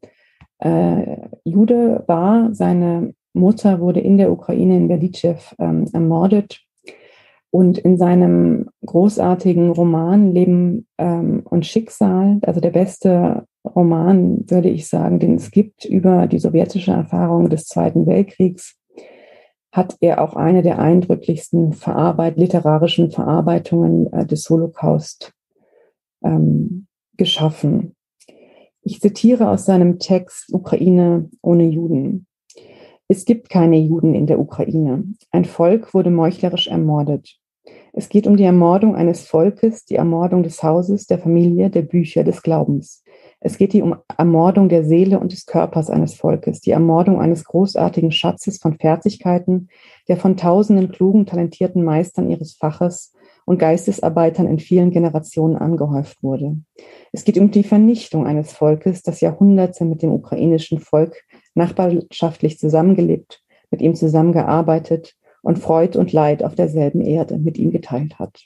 Jude war. Seine Mutter wurde in der Ukraine in Berdychew ermordet. Und in seinem großartigen Roman Leben und Schicksal, also der beste Roman, würde ich sagen, den es gibt über die sowjetische Erfahrung des Zweiten Weltkriegs, hat er auch eine der eindrücklichsten literarischen Verarbeitungen des Holocaust geschaffen. Ich zitiere aus seinem Text Ukraine ohne Juden. Es gibt keine Juden in der Ukraine. Ein Volk wurde meuchlerisch ermordet. Es geht um die Ermordung eines Volkes, die Ermordung des Hauses, der Familie, der Bücher, des Glaubens. Es geht hier um Ermordung der Seele und des Körpers eines Volkes, die Ermordung eines großartigen Schatzes von Fertigkeiten, der von tausenden klugen, talentierten Meistern ihres Faches und Geistesarbeitern in vielen Generationen angehäuft wurde. Es geht um die Vernichtung eines Volkes, das Jahrhunderte mit dem ukrainischen Volk nachbarschaftlich zusammengelebt, mit ihm zusammengearbeitet und Freud und Leid auf derselben Erde mit ihm geteilt hat.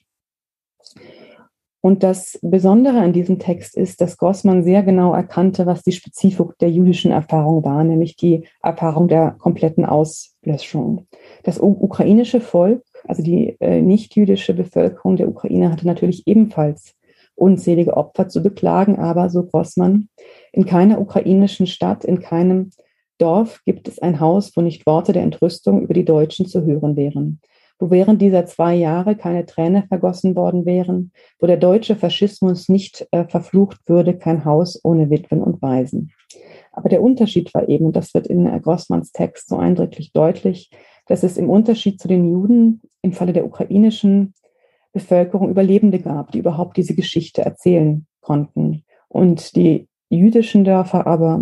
Und das Besondere an diesem Text ist, dass Grossman sehr genau erkannte, was die Spezifik der jüdischen Erfahrung war, nämlich die Erfahrung der kompletten Auslöschung. Das ukrainische Volk, also die nicht-jüdische Bevölkerung der Ukraine, hatte natürlich ebenfalls unzählige Opfer zu beklagen, aber, so Grossman, in keiner ukrainischen Stadt, in keinem Dorf gibt es ein Haus, wo nicht Worte der Entrüstung über die Deutschen zu hören wären, wo während dieser 2 Jahre keine Träne vergossen worden wären, wo der deutsche Faschismus nicht verflucht würde, kein Haus ohne Witwen und Waisen. Aber der Unterschied war eben, und das wird in Grossmans Text so eindrücklich deutlich, dass es im Unterschied zu den Juden im Falle der ukrainischen Bevölkerung Überlebende gab, die überhaupt diese Geschichte erzählen konnten. Und die jüdischen Dörfer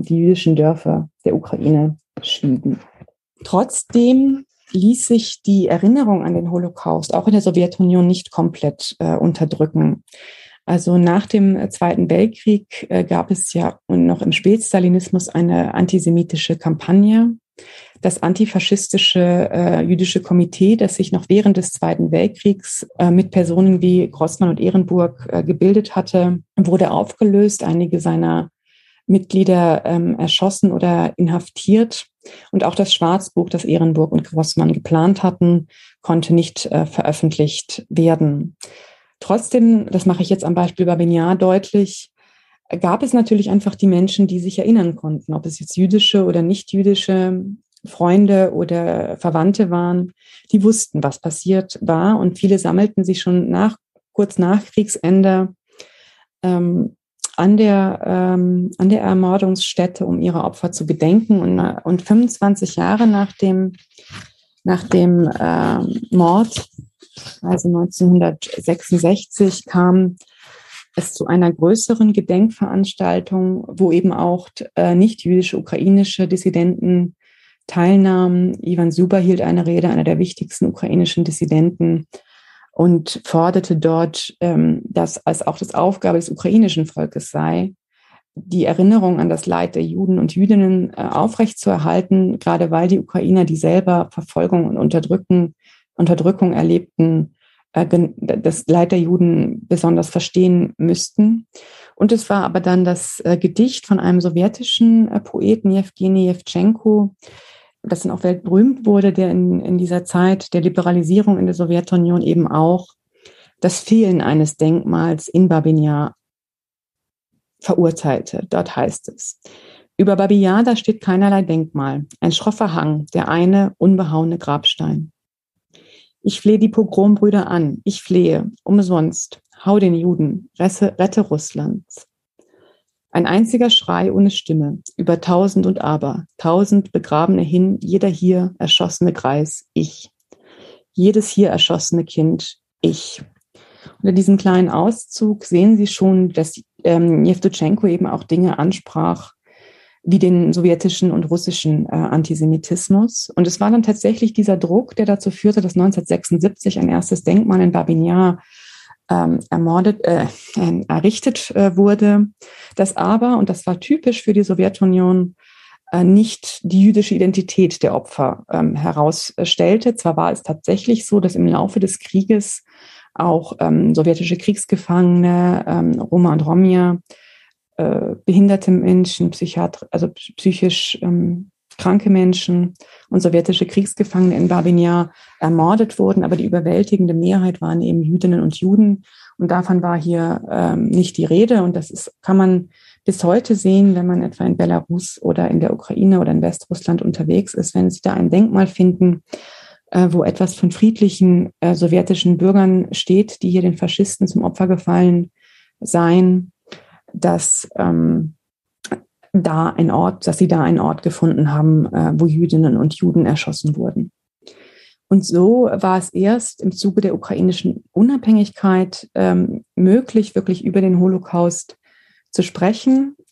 der Ukraine schwiegen. Trotzdem ließ sich die Erinnerung an den Holocaust auch in der Sowjetunion nicht komplett unterdrücken. Also nach dem Zweiten Weltkrieg gab es ja noch im Spätstalinismus eine antisemitische Kampagne. Das antifaschistische jüdische Komitee, das sich noch während des Zweiten Weltkriegs mit Personen wie Grossman und Ehrenburg gebildet hatte, wurde aufgelöst. Einige seiner Mitglieder erschossen oder inhaftiert. Und auch das Schwarzbuch, das Ehrenburg und Grossman geplant hatten, konnte nicht veröffentlicht werden. Trotzdem, das mache ich jetzt am Beispiel Babinjar deutlich, gab es natürlich einfach die Menschen, die sich erinnern konnten, ob es jetzt jüdische oder nicht jüdische Freunde oder Verwandte waren, die wussten, was passiert war. Und viele sammelten sich schon kurz nach Kriegsende an der Ermordungsstätte, um ihre Opfer zu gedenken. Und 25 Jahre nach dem Mord, also 1966, kam es zu einer größeren Gedenkveranstaltung, wo eben auch nicht-jüdische, ukrainische Dissidenten teilnahmen. Ivan Suber hielt eine Rede, einer der wichtigsten ukrainischen Dissidenten, und forderte dort, dass es auch das Aufgabe des ukrainischen Volkes sei, die Erinnerung an das Leid der Juden und Jüdinnen aufrechtzuerhalten, gerade weil die Ukrainer, die selber Verfolgung und Unterdrückung erlebten, das Leid der Juden besonders verstehen müssten. Und es war aber dann das Gedicht von einem sowjetischen Poeten, Jewgeni Jewtschenko, das dann auch weltberühmt wurde, der in dieser Zeit der Liberalisierung in der Sowjetunion eben auch das Fehlen eines Denkmals in Babinjar verurteilte. Dort heißt es: Über Babinjar, da steht keinerlei Denkmal, ein schroffer Hang, der eine unbehauene Grabstein. Ich flehe die Pogrombrüder an, ich flehe, umsonst, hau den Juden, rette Russlands. Ein einziger Schrei ohne Stimme, über 1000 und aber, 1000 Begrabene hin, jeder hier erschossene Greis, ich. Jedes hier erschossene Kind, ich. Unter diesem kleinen Auszug sehen Sie schon, dass Jewtschenko eben auch Dinge ansprach, wie den sowjetischen und russischen Antisemitismus. Und es war dann tatsächlich dieser Druck, der dazu führte, dass 1976 ein erstes Denkmal in Babinjar errichtet wurde, das aber, und das war typisch für die Sowjetunion, nicht die jüdische Identität der Opfer herausstellte. Zwar war es tatsächlich so, dass im Laufe des Krieges auch sowjetische Kriegsgefangene, Roma und Romja, behinderte Menschen, psychisch kranke Menschen und sowjetische Kriegsgefangene in Babinjar ermordet wurden, aber die überwältigende Mehrheit waren eben Jüdinnen und Juden, und davon war hier nicht die Rede, und kann man bis heute sehen, wenn man etwa in Belarus oder in der Ukraine oder in Westrussland unterwegs ist, wenn Sie da ein Denkmal finden, wo etwas von friedlichen sowjetischen Bürgern steht, die hier den Faschisten zum Opfer gefallen seien, dass sie da einen Ort gefunden haben, wo Jüdinnen und Juden erschossen wurden. Und so war es erst im Zuge der ukrainischen Unabhängigkeit möglich, wirklich über den Holocaust zu sprechen.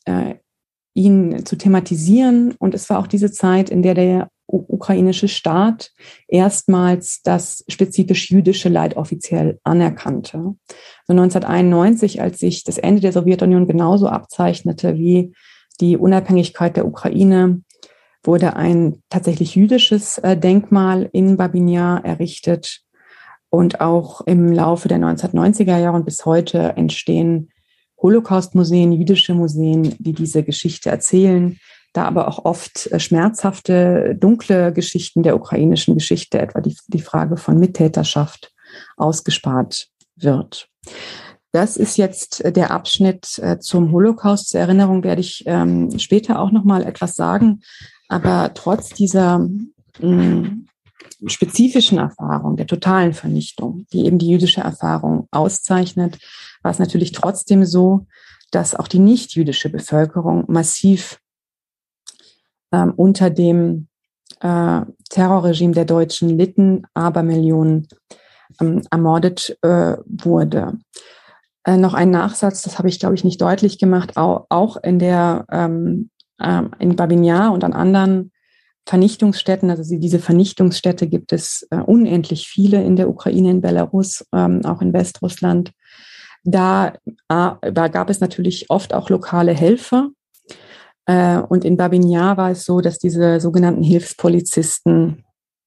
ihn zu thematisieren. Und es war auch diese Zeit, in der der ukrainische Staat erstmals das spezifisch jüdische Leid offiziell anerkannte. So 1991, als sich das Ende der Sowjetunion genauso abzeichnete wie die Unabhängigkeit der Ukraine, wurde ein tatsächlich jüdisches Denkmal in Babyn Jar errichtet. Und auch im Laufe der 1990er Jahre und bis heute entstehen Holocaust-Museen, jüdische Museen, die diese Geschichte erzählen, da aber auch oft schmerzhafte, dunkle Geschichten der ukrainischen Geschichte, etwa die Frage von Mittäterschaft, ausgespart wird. Das ist jetzt der Abschnitt zum Holocaust. Zur Erinnerung werde ich später auch noch mal etwas sagen. Aber trotz dieser spezifischen Erfahrung der totalen Vernichtung, die eben die jüdische Erfahrung auszeichnet, war es natürlich trotzdem so, dass auch die nicht-jüdische Bevölkerung massiv unter dem Terrorregime der Deutschen litten, Abermillionen ermordet wurde. Noch ein Nachsatz, das habe ich, glaube ich, nicht deutlich gemacht, auch in Babyn Jar und an anderen Vernichtungsstätten, also diese Vernichtungsstätte gibt es unendlich viele in der Ukraine, in Belarus, auch in Westrussland. Da gab es natürlich oft auch lokale Helfer. Und in Babyn Jar war es so, dass diese sogenannten Hilfspolizisten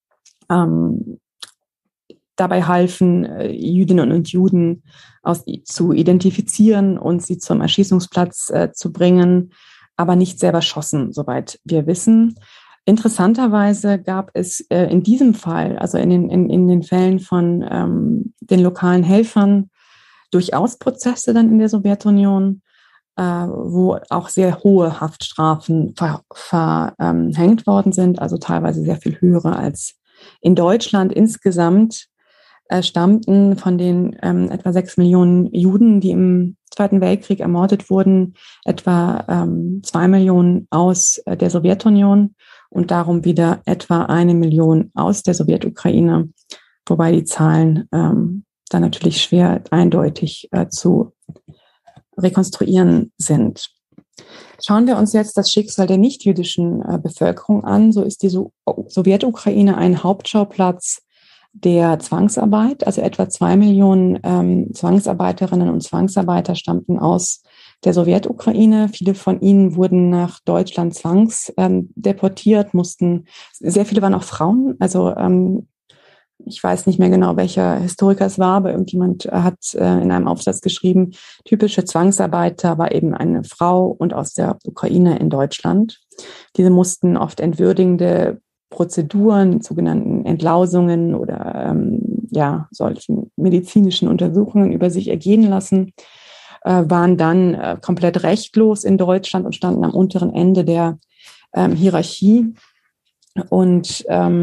dabei halfen, Jüdinnen und Juden zu identifizieren und sie zum Erschießungsplatz zu bringen, aber nicht selber schossen, soweit wir wissen. Interessanterweise gab es in diesem Fall, also in den Fällen von den lokalen Helfern, durchaus Prozesse dann in der Sowjetunion, wo auch sehr hohe Haftstrafen verhängt worden sind, also teilweise sehr viel höhere als in Deutschland. Insgesamt stammten von den etwa 6 Millionen Juden, die im Zweiten Weltkrieg ermordet wurden, etwa 2 Millionen aus der Sowjetunion und darum wieder etwa 1 Million aus der Sowjetukraine, wobei die Zahlen dann natürlich schwer eindeutig zu rekonstruieren sind. Schauen wir uns jetzt das Schicksal der nichtjüdischen Bevölkerung an. So ist die Sowjetukraine ein Hauptschauplatz der Zwangsarbeit. Also etwa 2 Millionen Zwangsarbeiterinnen und Zwangsarbeiter stammten aus der Sowjetukraine. Viele von ihnen wurden nach Deutschland zwangsdeportiert, sehr viele waren auch Frauen. Also ich weiß nicht mehr genau, welcher Historiker es war, aber irgendjemand hat in einem Aufsatz geschrieben, typische Zwangsarbeiter war eben eine Frau und aus der Ukraine in Deutschland. Diese mussten oft entwürdigende Prozeduren, sogenannten Entlausungen oder solchen medizinischen Untersuchungen über sich ergehen lassen, waren dann komplett rechtlos in Deutschland und standen am unteren Ende der Hierarchie und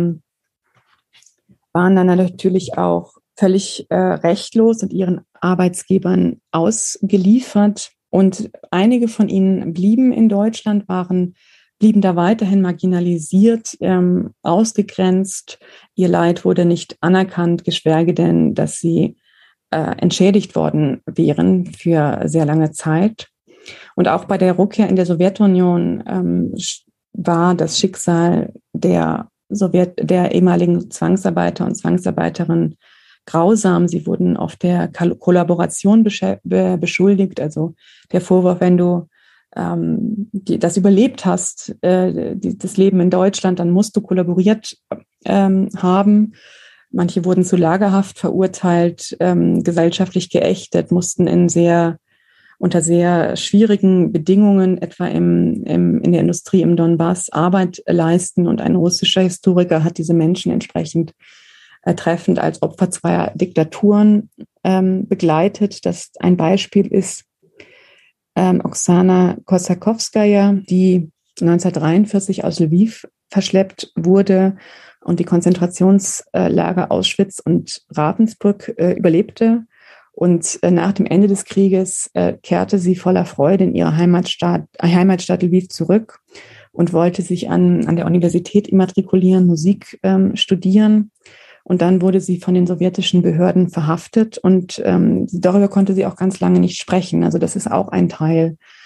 waren dann natürlich auch völlig rechtlos und ihren Arbeitsgebern ausgeliefert. Und einige von ihnen blieben in Deutschland, blieben da weiterhin marginalisiert, ausgegrenzt. Ihr Leid wurde nicht anerkannt, geschweige denn, dass sie entschädigt worden wären für sehr lange Zeit. Und auch bei der Rückkehr in der Sowjetunion war das Schicksal der ehemaligen Zwangsarbeiter und Zwangsarbeiterinnen grausam. Sie wurden oft der Kollaboration beschuldigt, also der Vorwurf, wenn du das überlebt hast, das Leben in Deutschland, dann musst du kollaboriert haben. Manche wurden zu Lagerhaft verurteilt, gesellschaftlich geächtet, mussten unter sehr schwierigen Bedingungen, etwa in der Industrie im Donbass, Arbeit leisten. Und ein russischer Historiker hat diese Menschen entsprechend treffend als Opfer zweier Diktaturen begleitet. Das ein Beispiel ist Oksana Kosakowskaja, die 1943 aus Lviv verschleppt wurde und die Konzentrationslager Auschwitz und Ravensbrück überlebte. Und nach dem Ende des Krieges kehrte sie voller Freude in ihre Heimatstadt Lviv zurück und wollte sich an der Universität immatrikulieren, Musik studieren. Und dann wurde sie von den sowjetischen Behörden verhaftet und darüber konnte sie auch ganz lange nicht sprechen. Also das ist auch ein Teil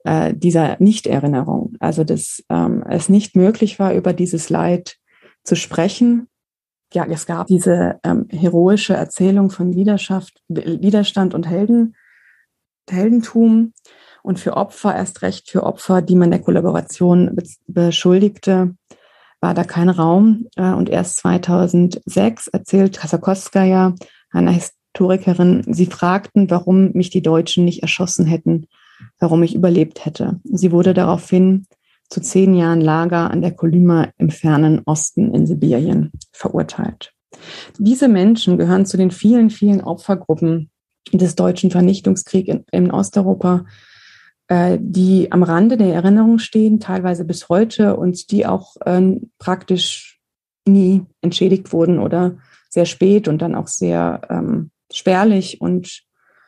dieser Nichterinnerung. Also dass es nicht möglich war, über dieses Leid zu sprechen. Ja, es gab diese heroische Erzählung von Widerstand und Heldentum. Und für Opfer, erst recht für Opfer, die man der Kollaboration beschuldigte, war da kein Raum. Und erst 2006 erzählt Khasakovskaja, einer Historikerin, sie fragten, warum mich die Deutschen nicht erschossen hätten, warum ich überlebt hätte. Sie wurde daraufhin zu 10 Jahren Lager an der Kolyma im fernen Osten in Sibirien verurteilt. Diese Menschen gehören zu den vielen, vielen Opfergruppen des deutschen Vernichtungskriegs in Osteuropa, die am Rande der Erinnerung stehen, teilweise bis heute, und die auch praktisch nie entschädigt wurden oder sehr spät und dann auch sehr spärlich und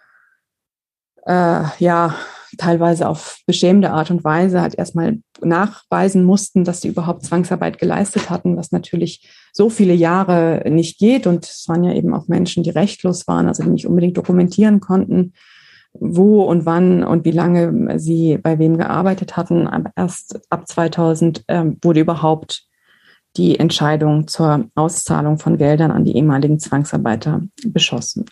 teilweise auf beschämende Art und Weise halt erstmal nachweisen mussten, dass sie überhaupt Zwangsarbeit geleistet hatten, was natürlich so viele Jahre nicht geht. Und es waren ja eben auch Menschen, die rechtlos waren, also die nicht unbedingt dokumentieren konnten, wo und wann und wie lange sie bei wem gearbeitet hatten. Aber erst ab 2000 wurde überhaupt die Entscheidung zur Auszahlung von Geldern an die ehemaligen Zwangsarbeiter beschlossen.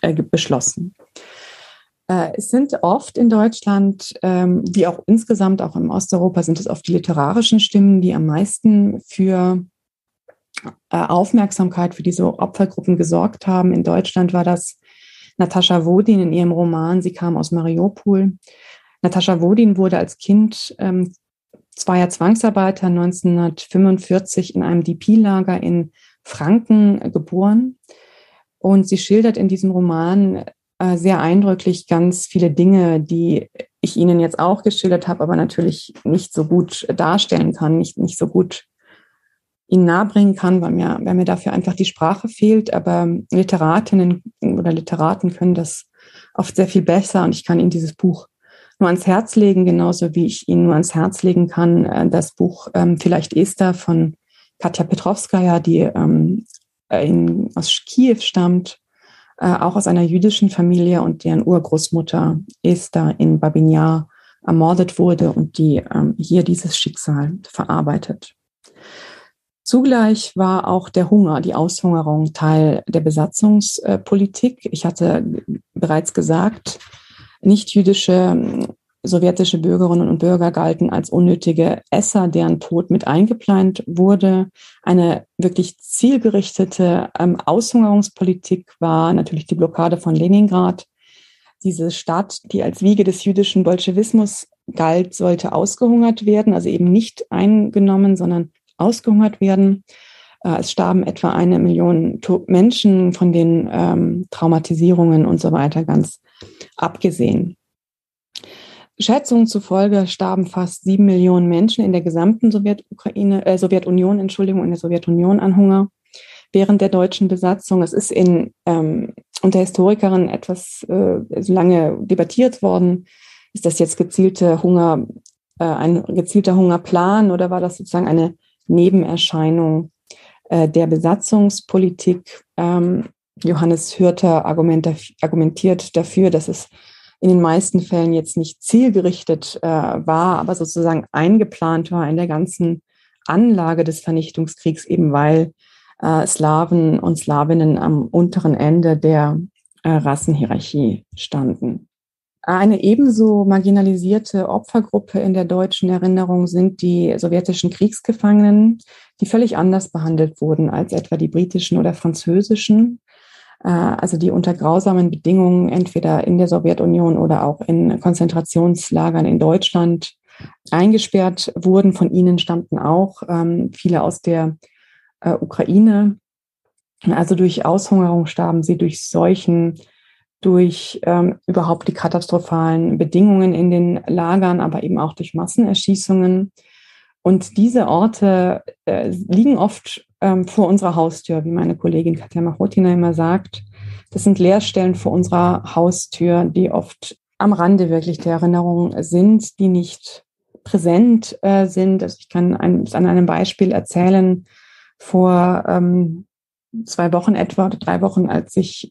Es sind oft in Deutschland, wie auch insgesamt auch in Osteuropa, sind es oft die literarischen Stimmen, die am meisten für Aufmerksamkeit für diese Opfergruppen gesorgt haben. In Deutschland war das Natascha Wodin in ihrem Roman Sie kam aus Mariupol. Natascha Wodin wurde als Kind zweier Zwangsarbeiter 1945 in einem DP-Lager in Franken geboren. Und sie schildert in diesem Roman sehr eindrücklich ganz viele Dinge, die ich Ihnen jetzt auch geschildert habe, aber natürlich nicht so gut darstellen kann, nicht so gut Ihnen nahebringen kann, weil mir dafür einfach die Sprache fehlt. Aber Literatinnen oder Literaten können das oft sehr viel besser, und ich kann Ihnen dieses Buch nur ans Herz legen, genauso wie ich Ihnen nur ans Herz legen kann das Buch Vielleicht Esther von Katja Petrovskaja, die aus Kiew stammt, auch aus einer jüdischen Familie und deren Urgroßmutter Esther in Babin Jar ermordet wurde und die hier dieses Schicksal verarbeitet. Zugleich war auch der Hunger, die Aushungerung Teil der Besatzungspolitik. Ich hatte bereits gesagt, nicht-jüdische sowjetische Bürgerinnen und Bürger galten als unnötige Esser, deren Tod mit eingeplant wurde. Eine wirklich zielgerichtete Aushungerungspolitik war natürlich die Blockade von Leningrad. Diese Stadt, die als Wiege des jüdischen Bolschewismus galt, sollte ausgehungert werden, also eben nicht eingenommen, sondern ausgehungert werden. Es starben etwa 1 Million Menschen, von den Traumatisierungen und so weiter ganz abgesehen. Schätzungen zufolge starben fast 7 Millionen Menschen in der gesamten Sowjetunion an Hunger während der deutschen Besatzung. Es ist unter Historikern etwas lange debattiert worden. Ist das jetzt ein gezielter Hungerplan, oder war das sozusagen eine Nebenerscheinung der Besatzungspolitik? Johannes Hürter argumentiert dafür, dass es in den meisten Fällen jetzt nicht zielgerichtet war, aber sozusagen eingeplant war in der ganzen Anlage des Vernichtungskriegs, eben weil Slawen und Slawinnen am unteren Ende der Rassenhierarchie standen. Eine ebenso marginalisierte Opfergruppe in der deutschen Erinnerung sind die sowjetischen Kriegsgefangenen, die völlig anders behandelt wurden als etwa die britischen oder französischen. Also die unter grausamen Bedingungen entweder in der Sowjetunion oder auch in Konzentrationslagern in Deutschland eingesperrt wurden. Von ihnen stammten auch viele aus der Ukraine. Also durch Aushungerung starben sie, durch Seuchen, durch überhaupt die katastrophalen Bedingungen in den Lagern, aber eben auch durch Massenerschießungen. Und diese Orte liegen oft vor unserer Haustür, wie meine Kollegin Katja Machotina immer sagt. Das sind Leerstellen vor unserer Haustür, die oft am Rande wirklich der Erinnerung sind, die nicht präsent sind. Also ich kann an einem Beispiel erzählen. Vor 2 Wochen etwa oder 3 Wochen, als sich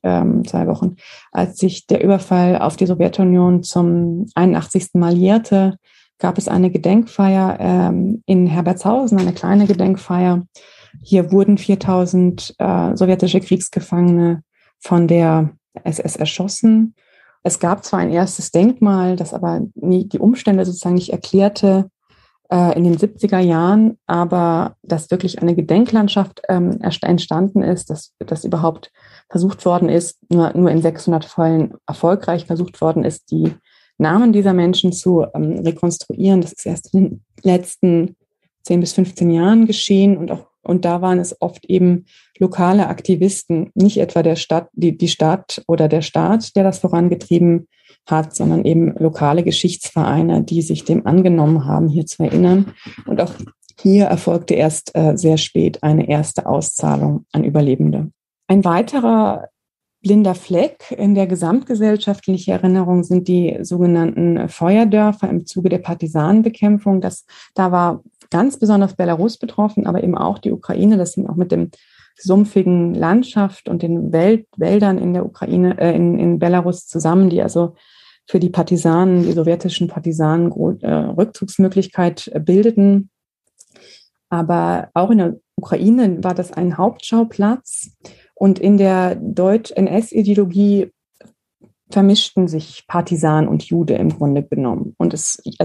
der Überfall auf die Sowjetunion zum 81. Mal jährte, gab es eine Gedenkfeier in Herbertshausen, eine kleine Gedenkfeier. Hier wurden 4000 sowjetische Kriegsgefangene von der SS erschossen. Es gab zwar ein erstes Denkmal, das aber die Umstände sozusagen nicht erklärte in den 70er Jahren, aber dass wirklich eine Gedenklandschaft entstanden ist, dass überhaupt versucht worden ist, nur in 600 Fällen erfolgreich versucht worden ist, die Namen dieser Menschen zu rekonstruieren. Das ist erst in den letzten 10 bis 15 Jahren geschehen und da waren es oft eben lokale Aktivisten, nicht etwa die Stadt oder der Staat, der das vorangetrieben hat, sondern eben lokale Geschichtsvereine, die sich dem angenommen haben, hier zu erinnern. Und auch hier erfolgte erst sehr spät eine erste Auszahlung an Überlebende. Ein weiterer blinder Fleck in der gesamtgesellschaftlichen Erinnerung sind die sogenannten Feuerdörfer im Zuge der Partisanenbekämpfung. Da war ganz besonders Belarus betroffen, aber eben auch die Ukraine. Das hing auch mit dem sumpfigen Landschaft und den Wäldern in der Ukraine, in Belarus zusammen, die also für die Partisanen, die sowjetischen Partisanen, Rückzugsmöglichkeit bildeten. Aber auch in der Ukraine war das ein Hauptschauplatz und in der Deutsch-NS-Ideologie vermischten sich Partisan und Jude im Grunde genommen. Und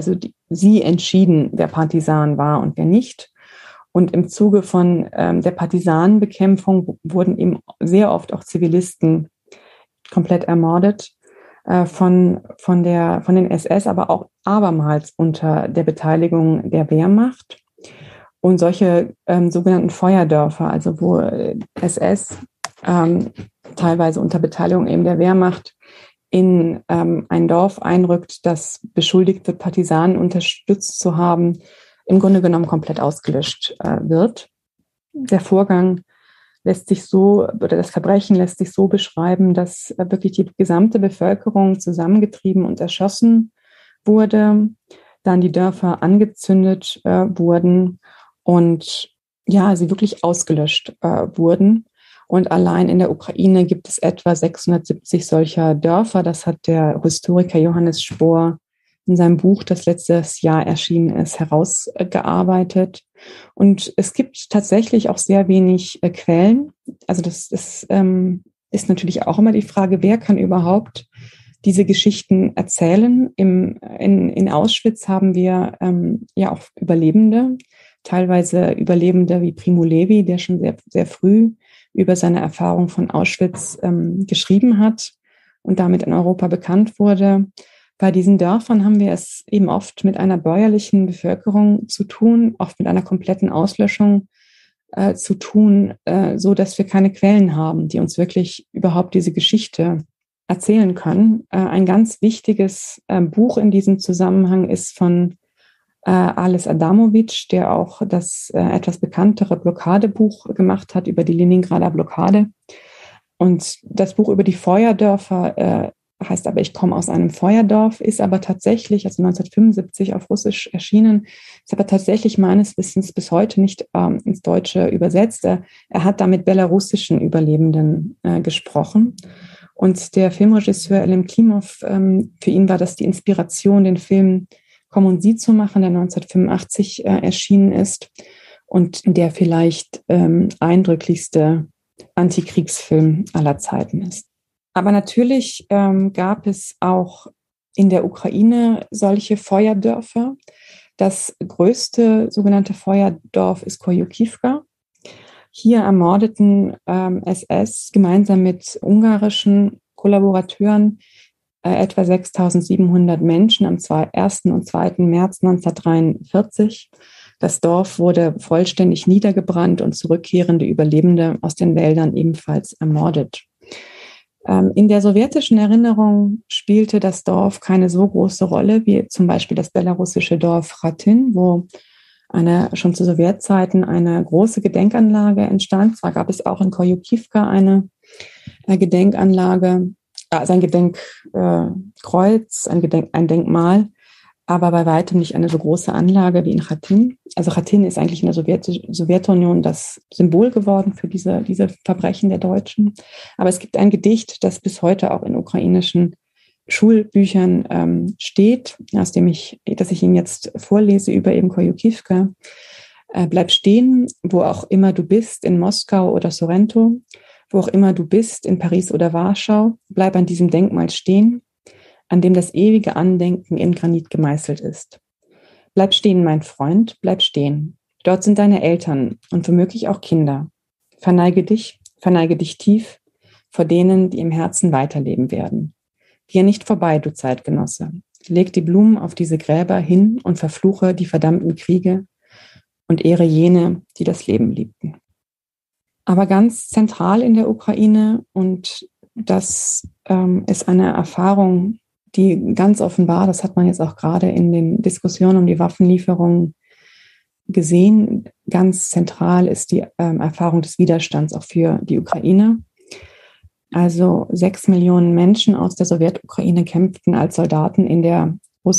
sie entschieden, wer Partisan war und wer nicht. Und im Zuge von der Partisanenbekämpfung wurden eben sehr oft auch Zivilisten komplett ermordet von den SS, aber auch abermals unter der Beteiligung der Wehrmacht. Und solche sogenannten Feuerdörfer, also wo SS teilweise unter Beteiligung eben der Wehrmacht in ein Dorf einrückt, das beschuldigt wird, Partisanen unterstützt zu haben, im Grunde genommen komplett ausgelöscht wird. Der Vorgang das Verbrechen lässt sich so beschreiben, dass wirklich die gesamte Bevölkerung zusammengetrieben und erschossen wurde, dann die Dörfer angezündet wurden und ja, sie wirklich ausgelöscht wurden. Und allein in der Ukraine gibt es etwa 670 solcher Dörfer. Das hat der Historiker Johannes Spohr in seinem Buch, das letztes Jahr erschienen ist, herausgearbeitet. Und es gibt tatsächlich auch sehr wenig Quellen. Also das ist natürlich auch immer die Frage, wer kann überhaupt diese Geschichten erzählen. In Auschwitz haben wir ja auch Überlebende, teilweise Überlebende wie Primo Levi, der schon sehr, sehr früh über seine Erfahrung von Auschwitz geschrieben hat und damit in Europa bekannt wurde. Bei diesen Dörfern haben wir es eben oft mit einer bäuerlichen Bevölkerung zu tun, oft mit einer kompletten Auslöschung zu tun, so dass wir keine Quellen haben, die uns wirklich überhaupt diese Geschichte erzählen können. Ein ganz wichtiges Buch in diesem Zusammenhang ist von Ales Adamovic, der auch das etwas bekanntere Blockadebuch gemacht hat über die Leningrader Blockade. Und das Buch über die Feuerdörfer heißt aber, ich komme aus einem Feuerdorf, ist aber tatsächlich, also 1975 auf Russisch erschienen, ist aber tatsächlich meines Wissens bis heute nicht ins Deutsche übersetzt. Er hat da mit belarussischen Überlebenden gesprochen. Und der Filmregisseur Elem Klimov, für ihn war das die Inspiration, den Film Komm und sieh zu machen, der 1985 erschienen ist und der vielleicht eindrücklichste Antikriegsfilm aller Zeiten ist. Aber natürlich gab es auch in der Ukraine solche Feuerdörfer. Das größte sogenannte Feuerdorf ist Koyukivka. Hier ermordeten SS gemeinsam mit ungarischen Kollaborateuren etwa 6.700 Menschen am 1. und 2. März 1943. Das Dorf wurde vollständig niedergebrannt und zurückkehrende Überlebende aus den Wäldern ebenfalls ermordet. In der sowjetischen Erinnerung spielte das Dorf keine so große Rolle wie zum Beispiel das belarussische Dorf Khatin, wo schon zu Sowjetzeiten eine große Gedenkanlage entstand. Zwar gab es auch in Koyukivka eine Gedenkanlage, also ein Gedenkkreuz, ein Denkmal, aber bei weitem nicht eine so große Anlage wie in Khatin. Also Khatin ist eigentlich in der Sowjetunion das Symbol geworden für diese Verbrechen der Deutschen. Aber es gibt ein Gedicht, das bis heute auch in ukrainischen Schulbüchern steht, das ich Ihnen jetzt vorlese über eben Kojukiwka. Bleib stehen, wo auch immer du bist, in Moskau oder Sorrento, wo auch immer du bist, in Paris oder Warschau. Bleib an diesem Denkmal stehen, an dem das ewige Andenken in Granit gemeißelt ist. Bleib stehen, mein Freund, bleib stehen. Dort sind deine Eltern und womöglich auch Kinder. Verneige dich tief vor denen, die im Herzen weiterleben werden. Gehe nicht vorbei, du Zeitgenosse. Leg die Blumen auf diese Gräber hin und verfluche die verdammten Kriege und ehre jene, die das Leben liebten. Aber ganz zentral in der Ukraine, und das ist eine Erfahrung, die ganz offenbar, das hat man jetzt auch gerade in den Diskussionen um die Waffenlieferungen gesehen, ganz zentral ist die Erfahrung des Widerstands auch für die Ukraine. Also 6 Millionen Menschen aus der Sowjetukraine kämpften als Soldaten in der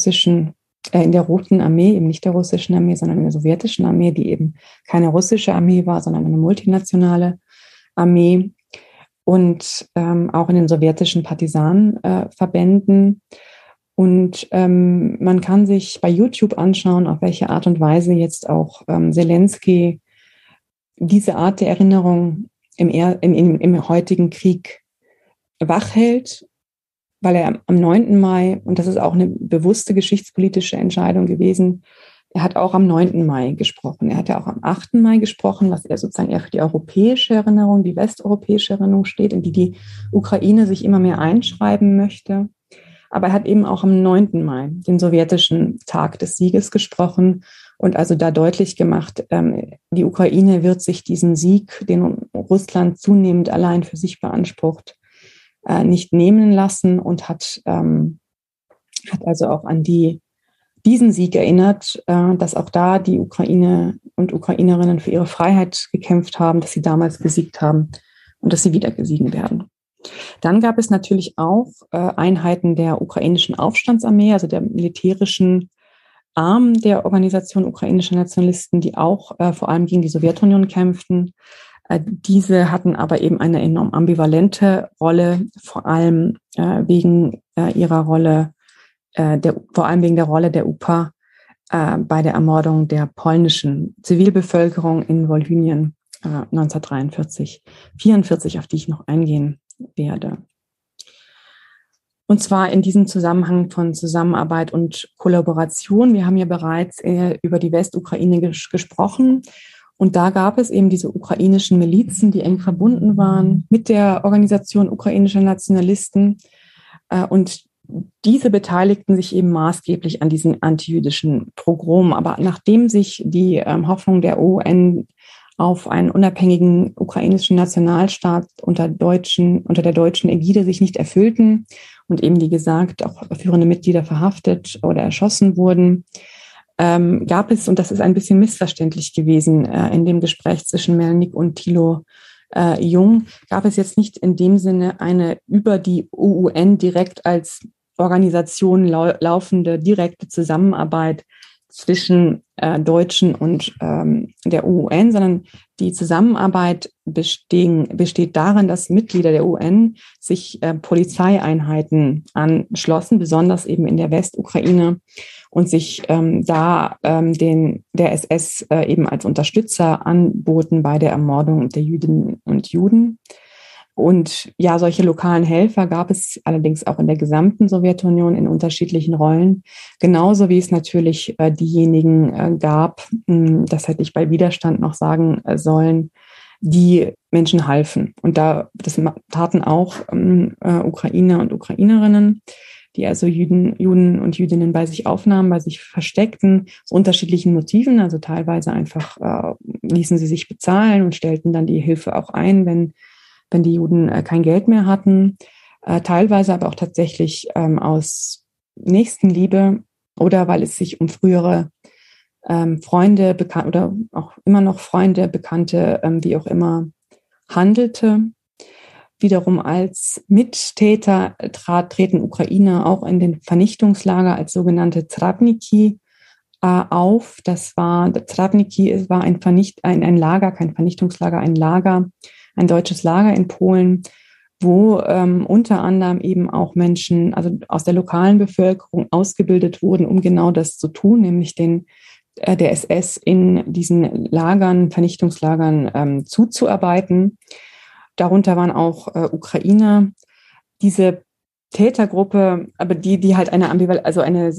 Roten Armee, eben nicht der russischen Armee, sondern in der sowjetischen Armee, die eben keine russische Armee war, sondern eine multinationale Armee, und auch in den sowjetischen Partisanenverbänden. Und man kann sich bei YouTube anschauen, auf welche Art und Weise jetzt auch Zelensky diese Art der Erinnerung im heutigen Krieg wachhält, weil er am 9. Mai, und das ist auch eine bewusste geschichtspolitische Entscheidung gewesen, er hat auch am 9. Mai gesprochen. Er hat ja auch am 8. Mai gesprochen, was er sozusagen eher für die europäische Erinnerung, die westeuropäische Erinnerung steht, in die die Ukraine sich immer mehr einschreiben möchte. Aber er hat eben auch am 9. Mai, den sowjetischen Tag des Sieges, gesprochen und also da deutlich gemacht, die Ukraine wird sich diesen Sieg, den Russland zunehmend allein für sich beansprucht, nicht nehmen lassen, und hat also auch an diesen Sieg erinnert, dass auch da die Ukraine und Ukrainerinnen für ihre Freiheit gekämpft haben, dass sie damals gesiegt haben und dass sie wieder besiegen werden. Dann gab es natürlich auch Einheiten der ukrainischen Aufstandsarmee, also der militärischen Arm der Organisation ukrainischer Nationalisten, die auch vor allem gegen die Sowjetunion kämpften. Diese hatten aber eben eine enorm ambivalente Rolle, vor allem wegen ihrer Rolle, vor allem wegen der Rolle der UPA bei der Ermordung der polnischen Zivilbevölkerung in Wolhynien 1943, 1944, auf die ich noch eingehen werde. Und zwar in diesem Zusammenhang von Zusammenarbeit und Kollaboration. Wir haben ja bereits über die Westukraine gesprochen. Und da gab es eben diese ukrainischen Milizen, die eng verbunden waren mit der Organisation ukrainischer Nationalisten. Und diese beteiligten sich eben maßgeblich an diesen antijüdischen Pogromen. Aber nachdem sich die Hoffnung der UN auf einen unabhängigen ukrainischen Nationalstaat unter der deutschen Ägide sich nicht erfüllten und eben, wie gesagt, auch führende Mitglieder verhaftet oder erschossen wurden, gab es, und das ist ein bisschen missverständlich gewesen in dem Gespräch zwischen Melnik und Thilo Jung, gab es jetzt nicht in dem Sinne eine über die UN direkt als Organisation laufende direkte Zusammenarbeit zwischen Deutschen und der UN, sondern die Zusammenarbeit besteht darin, dass Mitglieder der UN sich Polizeieinheiten anschlossen, besonders eben in der Westukraine, und sich der SS eben als Unterstützer anboten bei der Ermordung der Jüdinnen und Juden. Und ja, solche lokalen Helfer gab es allerdings auch in der gesamten Sowjetunion in unterschiedlichen Rollen, genauso wie es natürlich diejenigen gab, das hätte ich bei Widerstand noch sagen sollen, die Menschen halfen. Und das taten auch Ukrainer und Ukrainerinnen, die also Juden und Jüdinnen bei sich aufnahmen, bei sich versteckten, aus unterschiedlichen Motiven. Also teilweise einfach ließen sie sich bezahlen und stellten dann die Hilfe auch ein, wenn die Juden kein Geld mehr hatten, teilweise aber auch tatsächlich aus Nächstenliebe oder weil es sich um frühere Freunde, oder auch immer noch Freunde, Bekannte, wie auch immer, handelte. Wiederum als Mittäter treten Ukrainer auch in den Vernichtungslager als sogenannte Travniki auf. Travniki war ein Lager, kein Vernichtungslager, ein Lager, ein deutsches Lager in Polen, wo unter anderem eben auch Menschen, also aus der lokalen Bevölkerung ausgebildet wurden, um genau das zu tun, nämlich der SS in diesen Lagern, Vernichtungslagern zuzuarbeiten. Darunter waren auch Ukrainer. Diese Tätergruppe, aber die halt eine also eine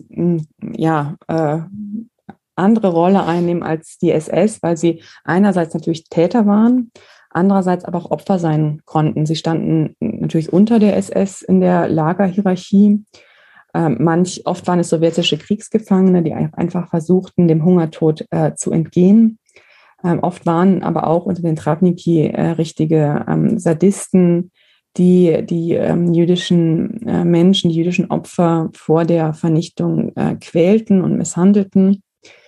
andere Rolle einnehmen als die SS, weil sie einerseits natürlich Täter waren, andererseits aber auch Opfer sein konnten. Sie standen natürlich unter der SS in der Lagerhierarchie. Oft waren es sowjetische Kriegsgefangene, die einfach versuchten, dem Hungertod zu entgehen. Oft waren aber auch unter den Travniki richtige Sadisten, die jüdischen Menschen, die jüdischen Opfer vor der Vernichtung quälten und misshandelten.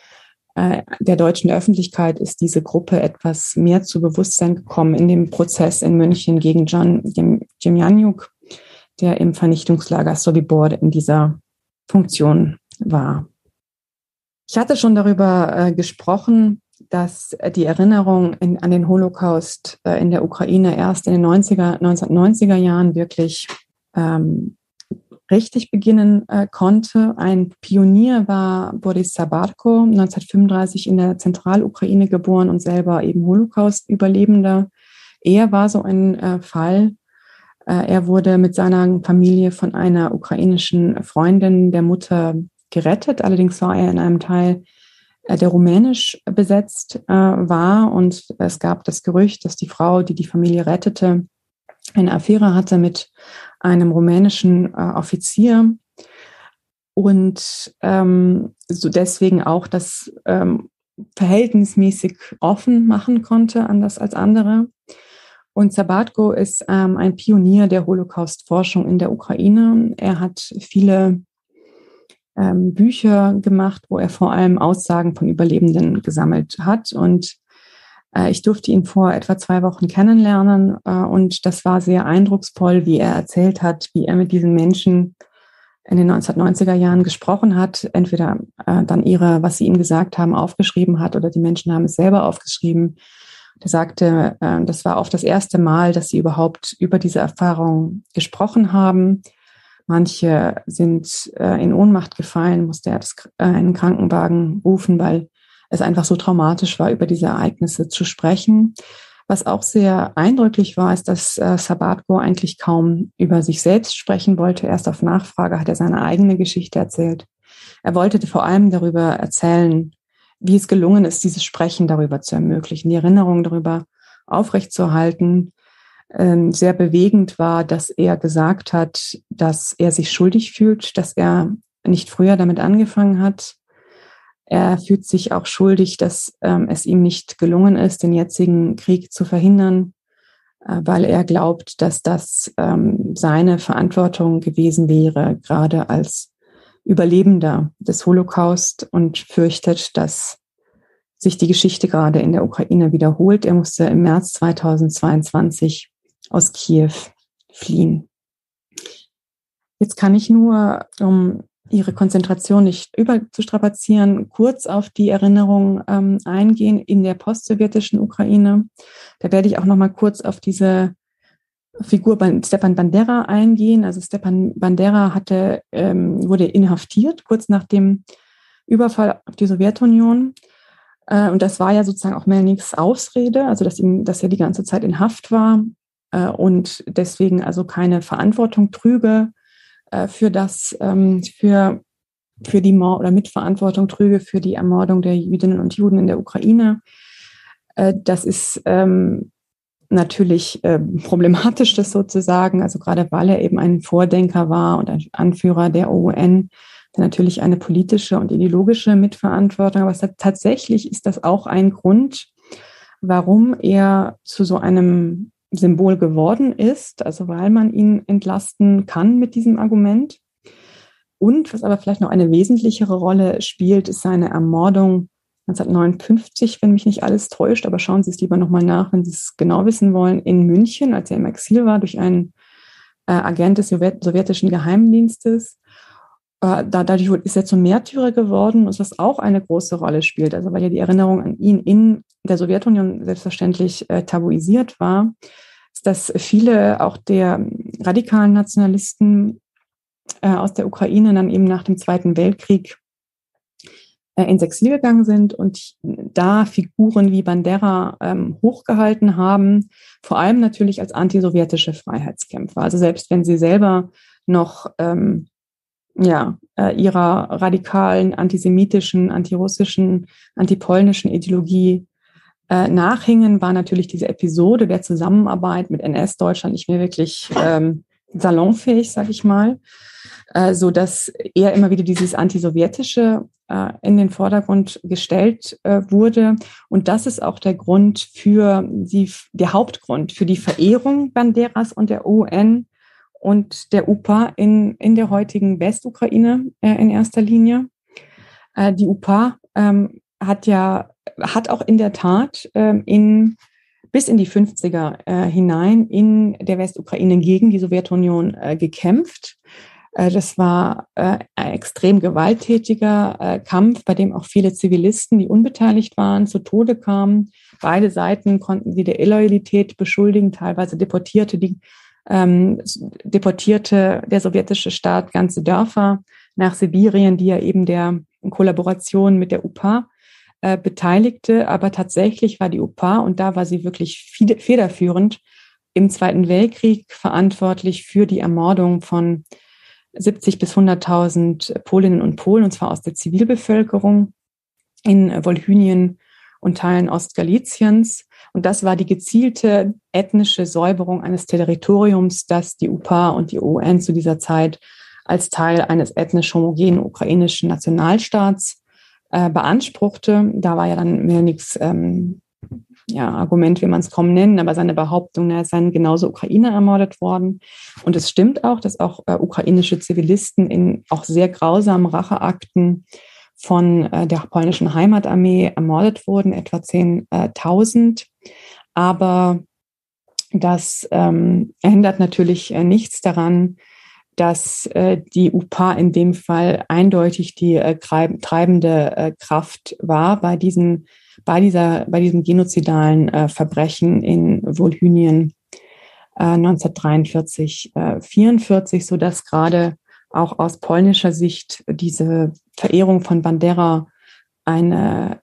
Der deutschen Öffentlichkeit ist diese Gruppe etwas mehr zu Bewusstsein gekommen in dem Prozess in München gegen Jan Demjanjuk, der im Vernichtungslager Sobibor in dieser Funktion war. Ich hatte schon darüber gesprochen, dass die Erinnerung an den Holocaust in der Ukraine erst in den 1990er Jahren wirklich richtig beginnen konnte. Ein Pionier war Boris Sabatko, 1935 in der Zentralukraine geboren und selber eben Holocaust-Überlebender. Er war so ein Fall. Er wurde mit seiner Familie von einer ukrainischen Freundin der Mutter gerettet. Allerdings war er in einem Teil, der rumänisch besetzt war. Und es gab das Gerücht, dass die Frau, die die Familie rettete, eine Affäre hatte mit einem rumänischen Offizier und so deswegen auch das verhältnismäßig offen machen konnte, anders als andere. Und Sabatko ist ein Pionier der Holocaust-Forschung in der Ukraine. Er hat viele Bücher gemacht, wo er vor allem Aussagen von Überlebenden gesammelt hat. Und ich durfte ihn vor etwa 2 Wochen kennenlernen und das war sehr eindrucksvoll, wie er erzählt hat, wie er mit diesen Menschen in den 1990er Jahren gesprochen hat, entweder dann was sie ihm gesagt haben, aufgeschrieben hat oder die Menschen haben es selber aufgeschrieben. Er sagte, das war oft das erste Mal, dass sie überhaupt über diese Erfahrung gesprochen haben. Manche sind in Ohnmacht gefallen, musste er einen Krankenwagen rufen, weil es einfach so traumatisch war, über diese Ereignisse zu sprechen. Was auch sehr eindrücklich war, ist, dass Sabatko eigentlich kaum über sich selbst sprechen wollte. Erst auf Nachfrage hat er seine eigene Geschichte erzählt. Er wollte vor allem darüber erzählen, wie es gelungen ist, dieses Sprechen darüber zu ermöglichen, die Erinnerung darüber aufrechtzuerhalten. Sehr bewegend war, dass er gesagt hat, dass er sich schuldig fühlt, dass er nicht früher damit angefangen hat. Er fühlt sich auch schuldig, dass es ihm nicht gelungen ist, den jetzigen Krieg zu verhindern, weil er glaubt, dass das seine Verantwortung gewesen wäre, gerade als Überlebender des Holocaust, und fürchtet, dass sich die Geschichte gerade in der Ukraine wiederholt. Er musste im März 2022 aus Kiew fliehen. Jetzt kann ich nur, um Ihre Konzentration nicht überzustrapazieren, kurz auf die Erinnerung eingehen in der postsowjetischen Ukraine. Da werde ich auch noch mal kurz auf diese Figur Stepan Bandera eingehen. Also Stepan Bandera wurde inhaftiert kurz nach dem Überfall auf die Sowjetunion. Und das war ja sozusagen auch Melniks Ausrede, also dass er die ganze Zeit in Haft war und deswegen also keine Verantwortung trüge für die Mitverantwortung trüge für die Ermordung der Jüdinnen und Juden in der Ukraine. Das ist natürlich problematisch, das so zu sagen, also gerade weil er eben ein Vordenker war und ein Anführer der OUN, der natürlich eine politische und ideologische Mitverantwortung, aber tatsächlich ist das auch ein Grund, warum er zu so einem Symbol geworden ist, also weil man ihn entlasten kann mit diesem Argument. Und was aber vielleicht noch eine wesentlichere Rolle spielt, ist seine Ermordung 1959, wenn mich nicht alles täuscht, aber schauen Sie es lieber nochmal nach, wenn Sie es genau wissen wollen, in München, als er im Exil war, durch einen Agent des sowjetischen Geheimdienstes. Dadurch ist er zum Märtyrer geworden, was auch eine große Rolle spielt. Also weil ja die Erinnerung an ihn in der Sowjetunion selbstverständlich tabuisiert war, ist, dass viele auch der radikalen Nationalisten aus der Ukraine dann eben nach dem Zweiten Weltkrieg ins Exil gegangen sind und da Figuren wie Bandera hochgehalten haben, vor allem natürlich als antisowjetische Freiheitskämpfer. Also selbst wenn sie selber noch ihrer radikalen, antisemitischen, antirussischen, antipolnischen Ideologie nachhingen, war natürlich diese Episode der Zusammenarbeit mit NS-Deutschland nicht mehr wirklich salonfähig, sag ich mal, so dass eher immer wieder dieses Antisowjetische in den Vordergrund gestellt wurde. Und das ist auch der Grund der Hauptgrund für die Verehrung Banderas und der UN und der UPA in der heutigen Westukraine in erster Linie. Die UPA hat auch in der Tat bis in die 50er hinein in der Westukraine gegen die Sowjetunion gekämpft. Das war ein extrem gewalttätiger Kampf, bei dem auch viele Zivilisten, die unbeteiligt waren, zu Tode kamen. Beide Seiten konnten sie der Illoyalität beschuldigen. Teilweise deportierte der sowjetische Staat ganze Dörfer nach Sibirien, die ja eben der Kollaboration mit der UPA beteiligte. Aber tatsächlich war die UPA, und da war sie wirklich federführend, im Zweiten Weltkrieg verantwortlich für die Ermordung von 70 bis 100.000 Polinnen und Polen, und zwar aus der Zivilbevölkerung in Wolhynien und Teilen Ostgaliziens. Und das war die gezielte ethnische Säuberung eines Territoriums, das die UPA und die UN zu dieser Zeit als Teil eines ethnisch homogenen ukrainischen Nationalstaats beanspruchte. Da war ja dann mehr nichts Argument, wie man es kaum nennen, aber seine Behauptung, es seien genauso Ukrainer ermordet worden. Und es stimmt auch, dass auch ukrainische Zivilisten in auch sehr grausamen Racheakten von der polnischen Heimatarmee ermordet wurden, etwa 10.000. Aber das ändert natürlich nichts daran, dass die UPA in dem Fall eindeutig die treibende Kraft war bei diesem genozidalen Verbrechen in Wolhynien 1943, 44, sodass gerade auch aus polnischer Sicht diese Verehrung von Bandera eine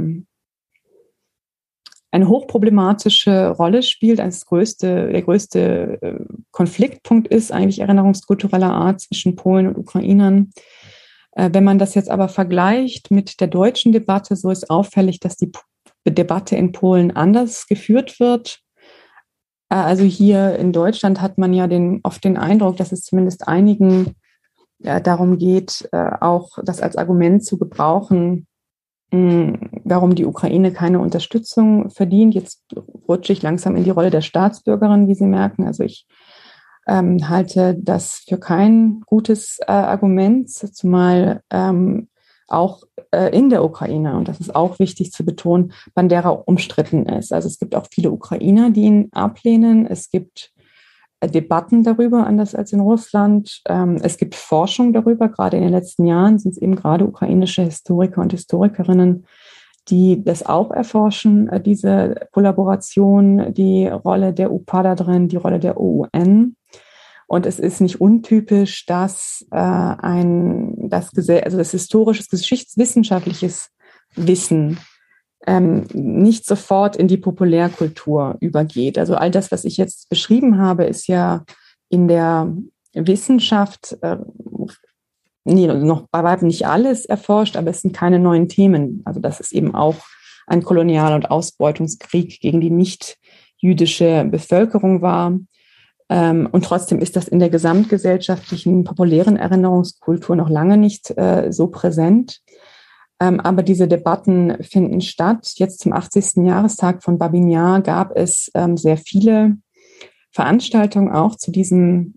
hochproblematische Rolle spielt, der größte Konfliktpunkt ist eigentlich erinnerungskultureller Art zwischen Polen und Ukrainern. Wenn man das jetzt aber vergleicht mit der deutschen Debatte, so ist auffällig, dass die Debatte in Polen anders geführt wird. Also hier in Deutschland hat man ja oft den Eindruck, dass es zumindest einigen darum geht, auch das als Argument zu gebrauchen, warum die Ukraine keine Unterstützung verdient. Jetzt rutsche ich langsam in die Rolle der Staatsbürgerin, wie Sie merken. Also ich halte das für kein gutes Argument, zumal auch in der Ukraine, und das ist auch wichtig zu betonen, Bandera umstritten ist. Also es gibt auch viele Ukrainer, die ihn ablehnen. Es gibt Debatten darüber, anders als in Russland. Es gibt Forschung darüber. Gerade in den letzten Jahren sind es eben gerade ukrainische Historiker und Historikerinnen, die das auch erforschen, diese Kollaboration, die Rolle der UPA da drin, die Rolle der UN. Und es ist nicht untypisch, dass das historisches, geschichtswissenschaftliches Wissen nicht sofort in die Populärkultur übergeht. Also all das, was ich jetzt beschrieben habe, ist ja in der Wissenschaft noch bei weitem nicht alles erforscht, aber es sind keine neuen Themen. Also das ist eben auch ein Kolonial- und Ausbeutungskrieg gegen die nicht-jüdische Bevölkerung war. Und trotzdem ist das in der gesamtgesellschaftlichen populären Erinnerungskultur noch lange nicht so präsent. Aber diese Debatten finden statt. Jetzt zum 80. Jahrestag von Babyn Jar gab es sehr viele Veranstaltungen auch zu diesem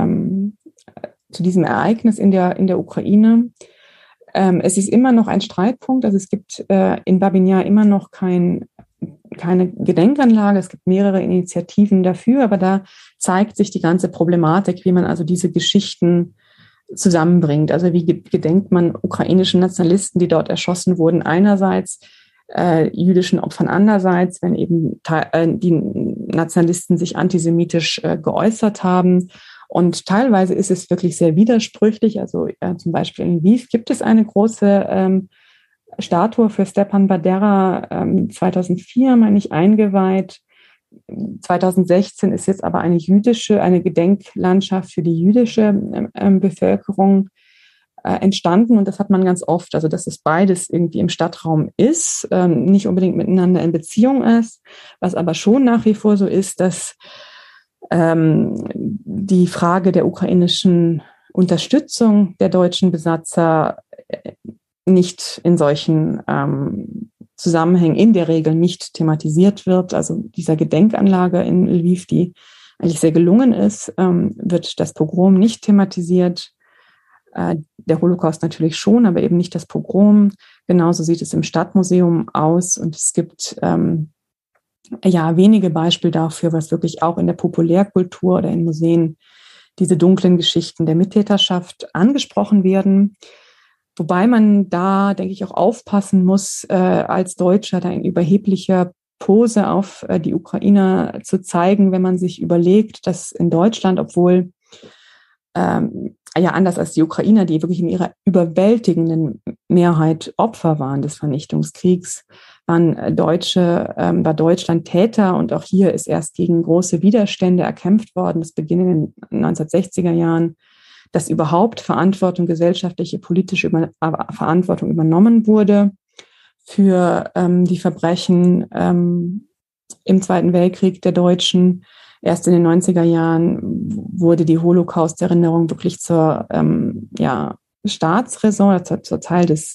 Ereignis in der Ukraine. Es ist immer noch ein Streitpunkt. Also es gibt in Babyn Jar immer noch keine Gedenkanlage. Es gibt mehrere Initiativen dafür, aber da zeigt sich die ganze Problematik, wie man also diese Geschichten zusammenbringt. Also wie gedenkt man ukrainischen Nationalisten, die dort erschossen wurden, einerseits, jüdischen Opfern andererseits, wenn eben die Nationalisten sich antisemitisch geäußert haben. Und teilweise ist es wirklich sehr widersprüchlich. Also zum Beispiel in Lviv gibt es eine große Statue für Stepan Bandera, 2004, meine ich, eingeweiht. 2016 ist jetzt aber eine Gedenklandschaft für die jüdische Bevölkerung entstanden. Und das hat man ganz oft, also dass es beides irgendwie im Stadtraum ist, nicht unbedingt miteinander in Beziehung ist. Was aber schon nach wie vor so ist, dass die Frage der ukrainischen Unterstützung der deutschen Besatzer nicht in solchen Zusammenhängen in der Regel nicht thematisiert wird. Also dieser Gedenkanlage in Lviv, die eigentlich sehr gelungen ist, wird das Pogrom nicht thematisiert. Der Holocaust natürlich schon, aber eben nicht das Pogrom. Genauso sieht es im Stadtmuseum aus. Und es gibt wenige Beispiele dafür, was wirklich auch in der Populärkultur oder in Museen diese dunklen Geschichten der Mittäterschaft angesprochen werden. Wobei man da, denke ich, auch aufpassen muss, als Deutscher da in überheblicher Pose auf die Ukrainer zu zeigen, wenn man sich überlegt, dass in Deutschland, obwohl anders als die Ukrainer, die wirklich in ihrer überwältigenden Mehrheit Opfer waren des Vernichtungskriegs, war Deutschland Täter, und auch hier ist erst gegen große Widerstände erkämpft worden. Das beginnt in den 1960er Jahren, dass überhaupt gesellschaftliche, politische Verantwortung übernommen wurde für die Verbrechen im Zweiten Weltkrieg der Deutschen. Erst in den 90er Jahren wurde die Holocaust-Erinnerung wirklich zur Staatsräson, zur Teil des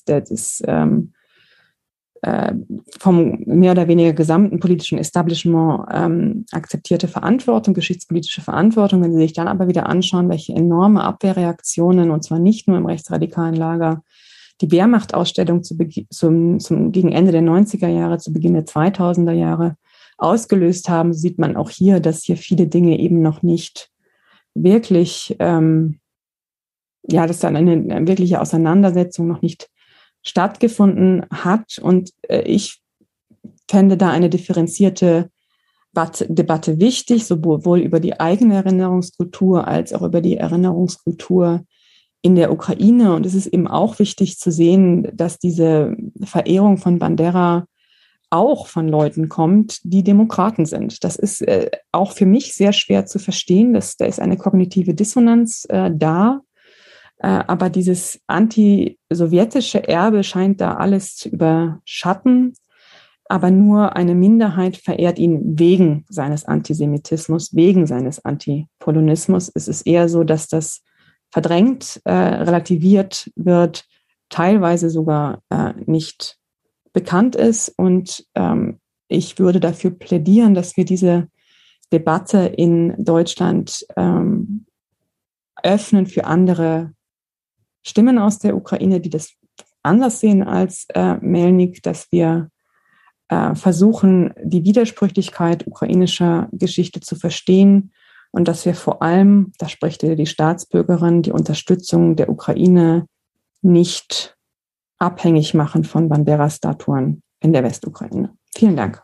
vom mehr oder weniger gesamten politischen Establishment akzeptierte Verantwortung, geschichtspolitische Verantwortung. Wenn Sie sich dann aber wieder anschauen, welche enorme Abwehrreaktionen, und zwar nicht nur im rechtsradikalen Lager, die Wehrmachtausstellung gegen Ende der 90er Jahre, zu Beginn der 2000er Jahre ausgelöst haben, sieht man auch hier, dass hier viele Dinge eben noch nicht wirklich, dass dann eine wirkliche Auseinandersetzung noch nicht stattgefunden hat. Und ich fände da eine differenzierte Debatte wichtig, sowohl über die eigene Erinnerungskultur als auch über die Erinnerungskultur in der Ukraine. Und es ist eben auch wichtig zu sehen, dass diese Verehrung von Bandera auch von Leuten kommt, die Demokraten sind. Das ist auch für mich sehr schwer zu verstehen. Da ist eine kognitive Dissonanz da. Aber dieses antisowjetische Erbe scheint da alles zu überschatten. Aber nur eine Minderheit verehrt ihn wegen seines Antisemitismus, wegen seines Antipolonismus. Es ist eher so, dass das verdrängt, relativiert wird, teilweise sogar nicht bekannt ist. Und ich würde dafür plädieren, dass wir diese Debatte in Deutschland öffnen für andere Stimmen aus der Ukraine, die das anders sehen als Melnik, dass wir versuchen, die Widersprüchlichkeit ukrainischer Geschichte zu verstehen und dass wir vor allem, da spricht die Staatsbürgerin, die Unterstützung der Ukraine nicht abhängig machen von Bandera-Statuen in der Westukraine. Vielen Dank.